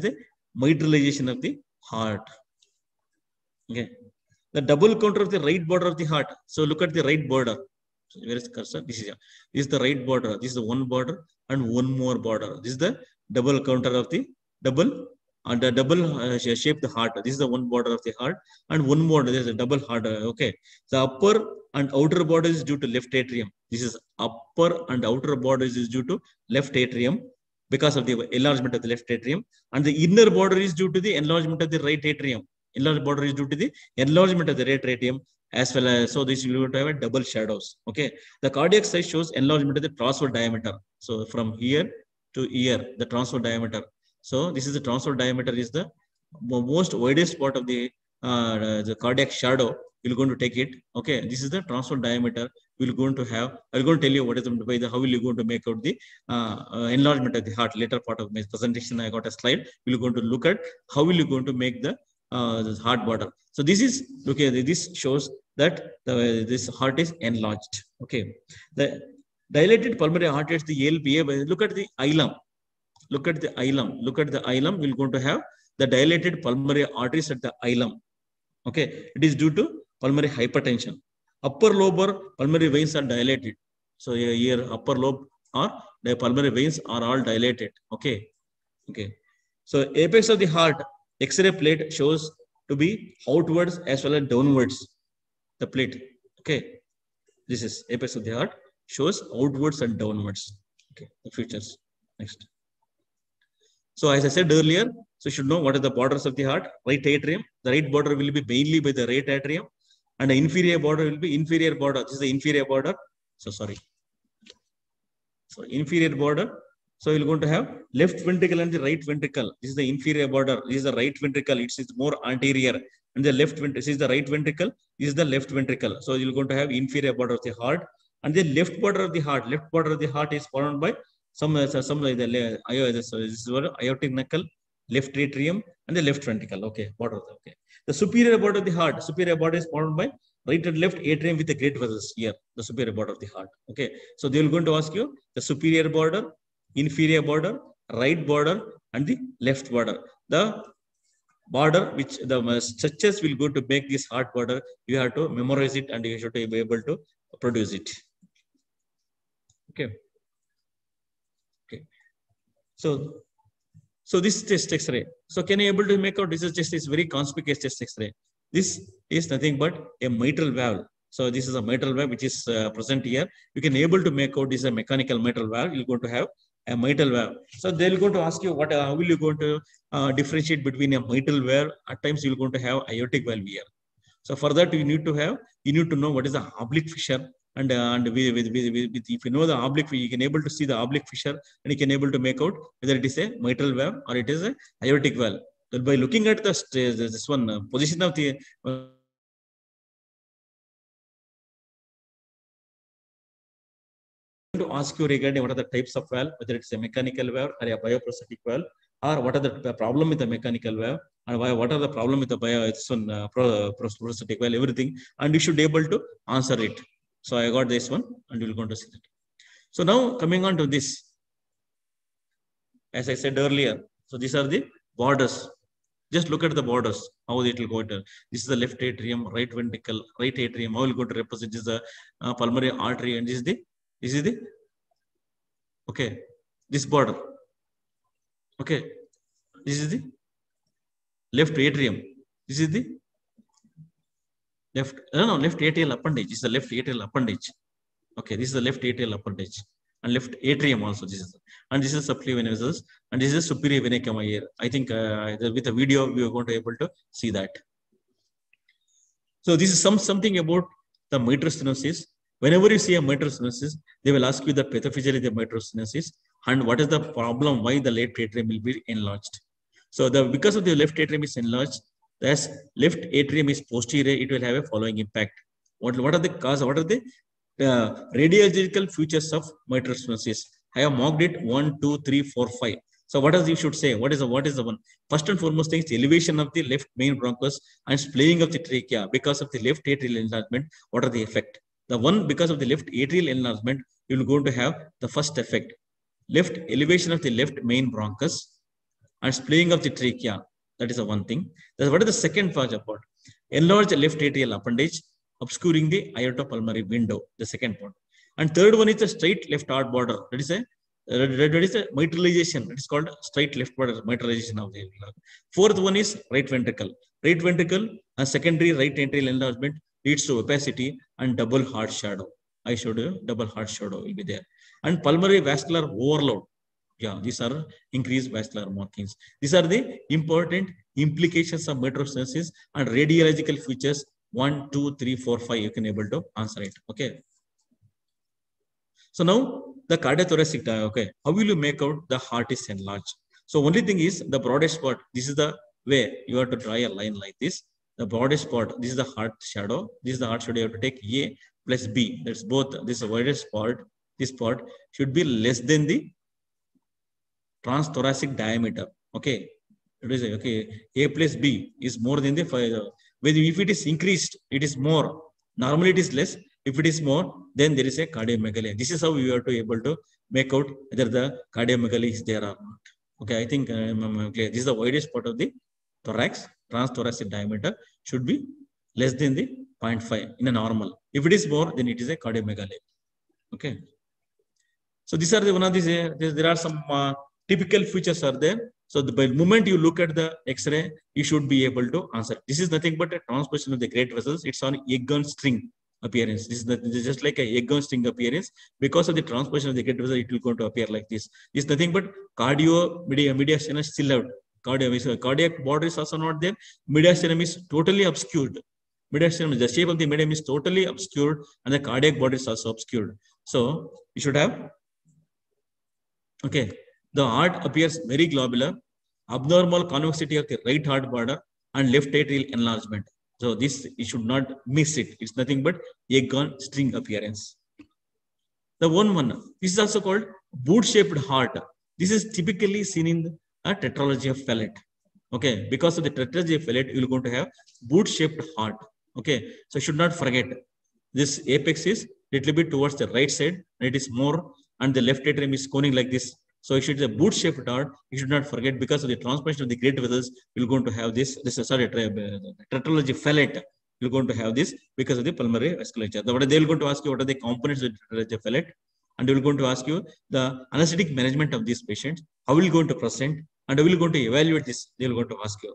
mitralization of the heart. Okay. The double counter of the right border of the heart. So look at the right border. So where is the cursor? This is, this is the right border. This is the one border and one more border. This is the double counter of the double and the double uh, shape the heart. This is the one border of the heart and one border. There is a double heart. Okay. The upper and outer border is due to left atrium. This is upper and outer border is due to left atrium because of the enlargement of the left atrium, and the inner border is due to the enlargement of the right atrium. Enlarged border is due to the enlargement of the right atrium as well as, so this will have a double shadows. Okay. The cardiac size shows enlargement of the transverse diameter. So from here to here, the transverse diameter. So this is the transverse diameter is the most widest part of the uh, the cardiac shadow. We're going to take it. Okay. This is the transverse diameter. We're going to have, I'm going to tell you what is the, by the, how will you going to make out the uh, uh, enlargement of the heart. Later part of my presentation, I got a slide. We're going to look at how will you going to make the uh, this heart border. So this is, okay, this shows that the, this heart is enlarged. Okay. The dilated pulmonary arteries, the L P A, look at the ileum. Look at the ileum. Look at the ileum. We're going to have the dilated pulmonary arteries at the ileum. Okay. It is due to pulmonary hypertension. Upper lobe or pulmonary veins are dilated. So here upper lobe or the pulmonary veins are all dilated. Okay. Okay. So apex of the heart, X-ray plate shows to be outwards as well as downwards. The plate. Okay. This is apex of the heart shows outwards and downwards. Okay. The features. Next. So as I said earlier, so you should know what are the borders of the heart. Right atrium. The right border will be mainly by the right atrium. And the inferior border will be inferior border. This is the inferior border. So sorry. So inferior border. So you're going to have left ventricle and the right ventricle. This is the inferior border. This is the right ventricle. It's, it's more anterior. And the left ventricle. This is the right ventricle. This is the left ventricle. So you're going to have inferior border of the heart. And the left border of the heart. Left border of the heart is formed by some uh, some like the uh, this is aortic knuckle, left atrium, and the left ventricle. Okay, border. Okay. The superior border of the heart. Superior border is formed by right and left atrium with the great vessels here. The superior border of the heart. Okay. So they will going to ask you the superior border, inferior border, right border, and the left border. The border which the stretches will go to make this heart border. You have to memorize it and you should be able to produce it. Okay. Okay. So, so this chest X-ray. So can you able to make out this is just is very conspicuous chest X-ray. This is nothing but a mitral valve. So this is a mitral valve which is uh, present here. You can able to make out this is a mechanical mitral valve. You're going to have a mitral valve. So they're going to ask you what uh, how will you going to uh, differentiate between a mitral valve. At times you're going to have aortic valve here. So for that you need to have you need to know what is the oblique fissure. And, uh, and with, with, with, with, if you know the oblique, you can able to see the oblique fissure and you can able to make out whether it is a mitral valve or it is a aortic valve. So by looking at the this one uh, position of the uh, to ask you regarding what are the types of valve, whether it's a mechanical valve or a bioprosthetic valve, or what are the problem with the mechanical valve, and why, what are the problem with the bio, this one, uh, prosthetic valve, everything, and you should be able to answer it. So I got this one, and you're going to see that. So now coming on to this, as I said earlier, so these are the borders. Just look at the borders, how it will go to. This is the left atrium, right ventricle, right atrium. How will go to represent this is the uh, pulmonary artery, and this is the this is the okay this border. Okay, this is the left atrium. This is the left no no left atrial appendage. This is the left atrial appendage. Okay, this is the left atrial appendage and left atrium also. This is and this is subclavian vessels and this is superior vena cava here. I think uh, with the video we are going to be able to see that. So this is some something about the mitral stenosis. Whenever you see a mitral stenosis, they will ask you the pathophysiology of the mitral stenosis and what is the problem why the left atrium will be enlarged. So the because of the left atrium is enlarged, as left atrium is posterior, it will have a following impact. What, what are the cause? What are the uh, radiological features of mitral stenosis? I have marked it one, two, three, four, five. So what does you should say? What is the what is the one? First and foremost thing is elevation of the left main bronchus and splaying of the trachea because of the left atrial enlargement. What are the effect? The one because of the left atrial enlargement, you will going to have the first effect. Left elevation of the left main bronchus and splaying of the trachea. That is the one thing. That's what is the second part about. Enlarged left atrial appendage obscuring the aortopulmonary window. The second part. And third one is the straight left heart border. That is a that is a mitralization. It is called straight left border mitralization of the lung. Fourth one is right ventricle. Right ventricle and secondary right atrial enlargement leads to opacity and double heart shadow. I showed you double heart shadow will be there. And pulmonary vascular overload. Yeah, these are increased vascular markings. These are the important implications of mitral stenosis and radiological features one, two, three, four, five. You can able to answer it. Okay. So now the cardiothoracic, okay, how will you make out the heart is enlarged? So only thing is the broadest spot. This is the way you have to draw a line like this. The broadest spot. This is the heart shadow. This is the heart shadow. You have to take A plus B. That's both. This is the widest spot. This spot should be less than the transthoracic diameter. Okay. It is okay. A plus B is more than the five. If it is increased, it is more. Normally it is less. If it is more, then there is a cardiomegaly. This is how you have to able to make out whether the cardiomegaly is there or not. Okay, I think um, clear. This is the widest part of the thorax. Transthoracic diameter should be less than the zero point five in a normal. If it is more, then it is a cardiomegaly. Okay. So these are the one of these. Uh, there are some uh, typical features are there. So the moment you look at the X-ray, you should be able to answer. This is nothing but a transposition of the great vessels. It's on egg-on string appearance. This is, the, this is just like a egg-on string appearance. Because of the transposition of the great vessel, it will going to appear like this. It's nothing but cardio media mediastinum is still out. Cardio, cardiac border is also not there. Mediastinum is totally obscured. Mediastinum, the shape of the medium is totally obscured, and the cardiac border is also obscured. So you should have. Okay. The heart appears very globular, abnormal convexity of the right heart border, and left atrial enlargement. So this, you should not miss it. It's nothing but egg-on string appearance. The one one, this is also called boot-shaped heart. This is typically seen in a tetralogy of Fallot. Okay, because of the tetralogy of Fallot, you're going to have boot-shaped heart. Okay, so you should not forget. This apex is little bit towards the right side, and it is more, and the left atrium is coning like this. So it should be a boot-shaped heart. You should not forget because of the transposition of the great vessels, you're going to have this. This is sorry, tetralogy Fallot. You're going to have this because of the pulmonary vasculature. They're going to ask you what are the components of the tetralogy Fallot, and they will going to ask you the anesthetic management of these patients. How will you going to present, and how will you going to evaluate this? They will going to ask you.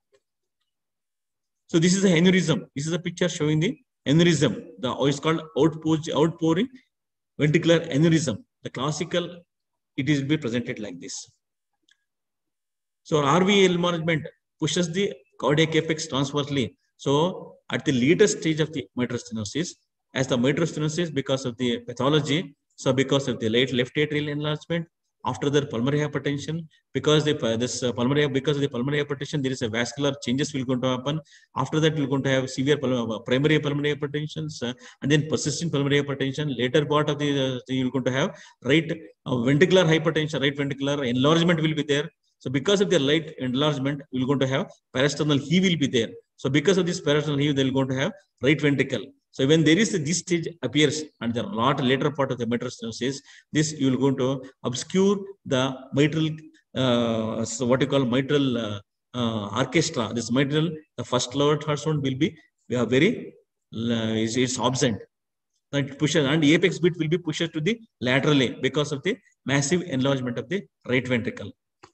So this is the aneurysm. This is a picture showing the aneurysm. The it's called outpouring ventricular aneurysm. The classical. It will be presented like this. So R V enlargement pushes the cardiac apex transversely. So at the later stage of the mitral stenosis, as the mitral stenosis because of the pathology, so because of the late left atrial enlargement, after the pulmonary hypertension, because the this uh, pulmonary because of the pulmonary hypertension, there is a vascular changes will going to happen. After that, we're going to have severe pul primary pulmonary hypertension, uh, and then persistent pulmonary hypertension. Later part of the uh, you're going to have right uh, ventricular hypertension, right ventricular enlargement will be there. So because of the right enlargement, we're going to have parasternal heave will be there. So because of this parasternal heave, they're going to have right ventricle. So when there is a, this stage appears and the lot later part of the mitral stenosis, this you will going to obscure the mitral, uh, so what you call mitral uh, uh, orchestra. This mitral, the first lower heart sound will be we are very uh, is, is absent. That pushes and the apex bit will be pushed to the laterally because of the massive enlargement of the right ventricle.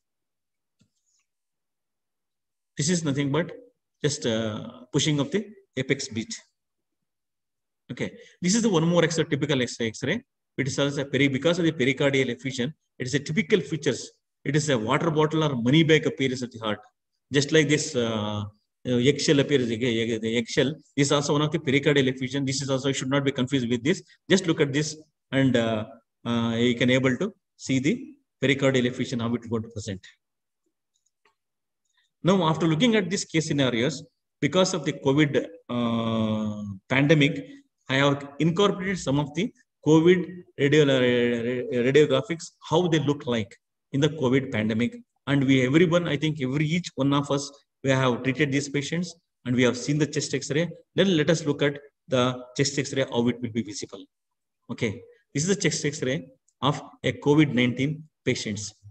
This is nothing but just uh, pushing of the apex bit. Okay, this is the one more extra typical X-ray. It is also a peri because of the pericardial effusion. It is a typical features. It is a water bottle or money bag appearance of the heart, just like this uh, eggshell appearance. The eggshell is also one of the pericardial effusion. This is also should not be confused with this. Just look at this, and uh, uh, you can able to see the pericardial effusion how it is going to present. Now, after looking at these case scenarios, because of the COVID uh, pandemic, I have incorporated some of the COVID radio, radiographics, how they look like in the COVID pandemic. And we, everyone, I think every each one of us, we have treated these patients and we have seen the chest X-ray. Then let us look at the chest X-ray, how it will be visible. Okay, this is the chest X-ray of a COVID nineteen patients.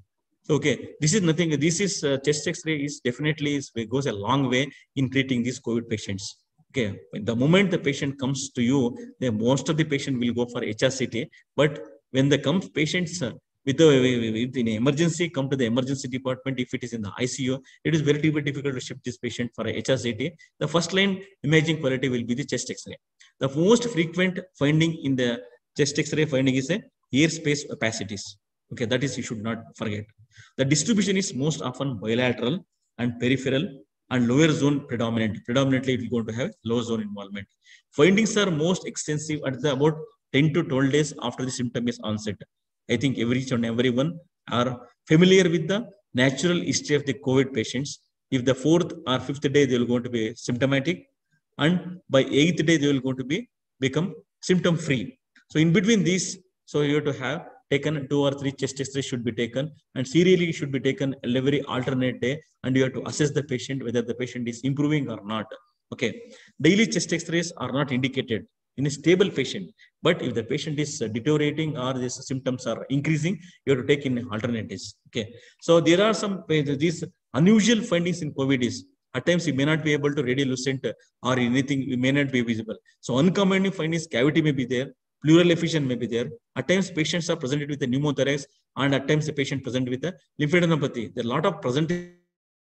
Okay, this is nothing. This is uh, chest X-ray is definitely is, goes a long way in treating these COVID patients. Okay, the moment the patient comes to you, the most of the patient will go for H R C T. But when the comes patients uh, with the with in emergency come to the emergency department, if it is in the I C U, it is very, very difficult to ship this patient for a H R C T. The first line imaging quality will be the chest X-ray. The most frequent finding in the chest X-ray finding is a ear space opacities. Okay, that is you should not forget. The distribution is most often bilateral and peripheral and lower zone predominant. Predominantly, it is going to have low zone involvement. Findings are most extensive at the about ten to twelve days after the symptom is onset. I think every and everyone are familiar with the natural history of the COVID patients. If the fourth or fifth day they will going to be symptomatic, and by eighth day they will going to be become symptom free. So in between these, so you have to have taken two or three chest X-rays should be taken, and serially should be taken every alternate day, and you have to assess the patient whether the patient is improving or not. Okay, daily chest X-rays are not indicated in a stable patient, but if the patient is deteriorating or these symptoms are increasing, you have to take in alternatives. Okay, so there are some these unusual findings in COVID is at times you may not be able to radiolucent or anything, it may not be visible. So uncommon findings, cavity may be there, pleural effusion may be there. At times, patients are presented with a pneumothorax, and at times, the patient present with a lymphadenopathy. There are a lot of presentation.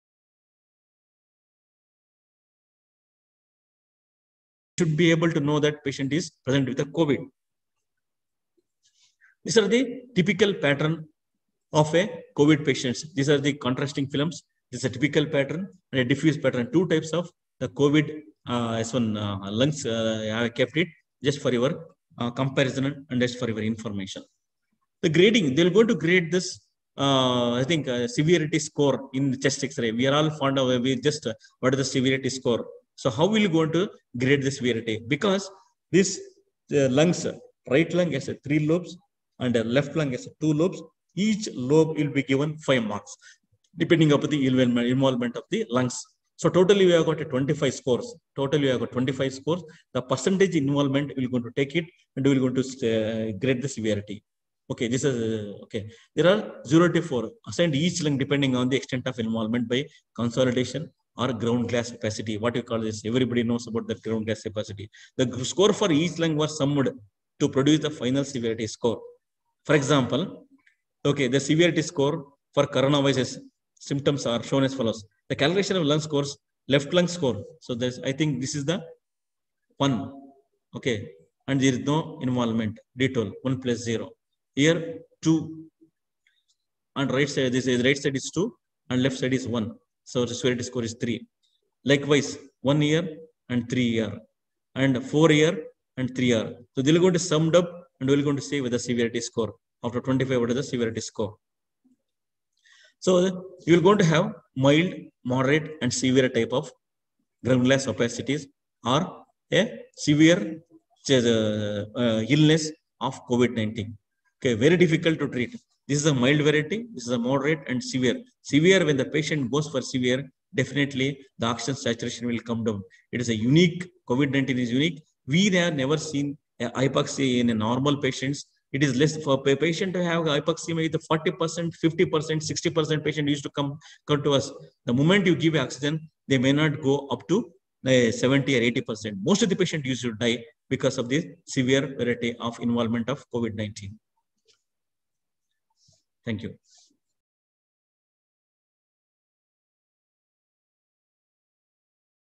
Should be able to know that patient is present with a COVID. These are the typical pattern of a COVID patients. These are the contrasting films. This is a typical pattern and a diffuse pattern. Two types of the COVID uh, S one uh, lungs. Uh, I have kept it just for your Uh, comparison and just for your information. The grading, they're going to grade this, uh, I think, uh, severity score in the chest X-ray. We are all fond of, we just, uh, what is the severity score? So how will you going to grade the severity? Because this uh, lungs, right lung has a three lobes and the left lung has a two lobes. Each lobe will be given five marks, depending upon the involvement of the lungs. So totally we have got a twenty-five scores. Totally we have got twenty-five scores. The percentage involvement we are going to take it and we are going to uh, grade the severity. Okay, this is uh, okay. There are zero to four assigned each lung depending on the extent of involvement by consolidation or ground glass opacity. What you call this? Everybody knows about the ground glass opacity. The score for each lung was summed to produce the final severity score. For example, okay, the severity score for coronavirus symptoms are shown as follows. The calculation of lung scores, left lung score. So there's, I think this is the one. Okay. And there is no involvement. Detour, one plus zero. Here, two. And right side, this is right side is two. And left side is one. So the severity score is three. Likewise, one year and three year. And four year and three year. So they're going to sum up and we're going to say with the severity score. After twenty-five, what is the severity score? So you're going to have mild, moderate, and severe type of ground glass opacities or a severe uh, uh, illness of COVID nineteen. Okay, very difficult to treat. This is a mild variety, this is a moderate and severe. Severe, when the patient goes for severe, definitely the oxygen saturation will come down. It is a unique, COVID nineteen is unique. We have never seen a hypoxia in a normal patients. It is less for a patient to have hypoxia with forty percent, fifty percent, sixty percent patient used to come, come to us. The moment you give oxygen, they may not go up to uh, seventy or eighty percent. Most of the patient used to die because of this severe variety of involvement of COVID nineteen. Thank you.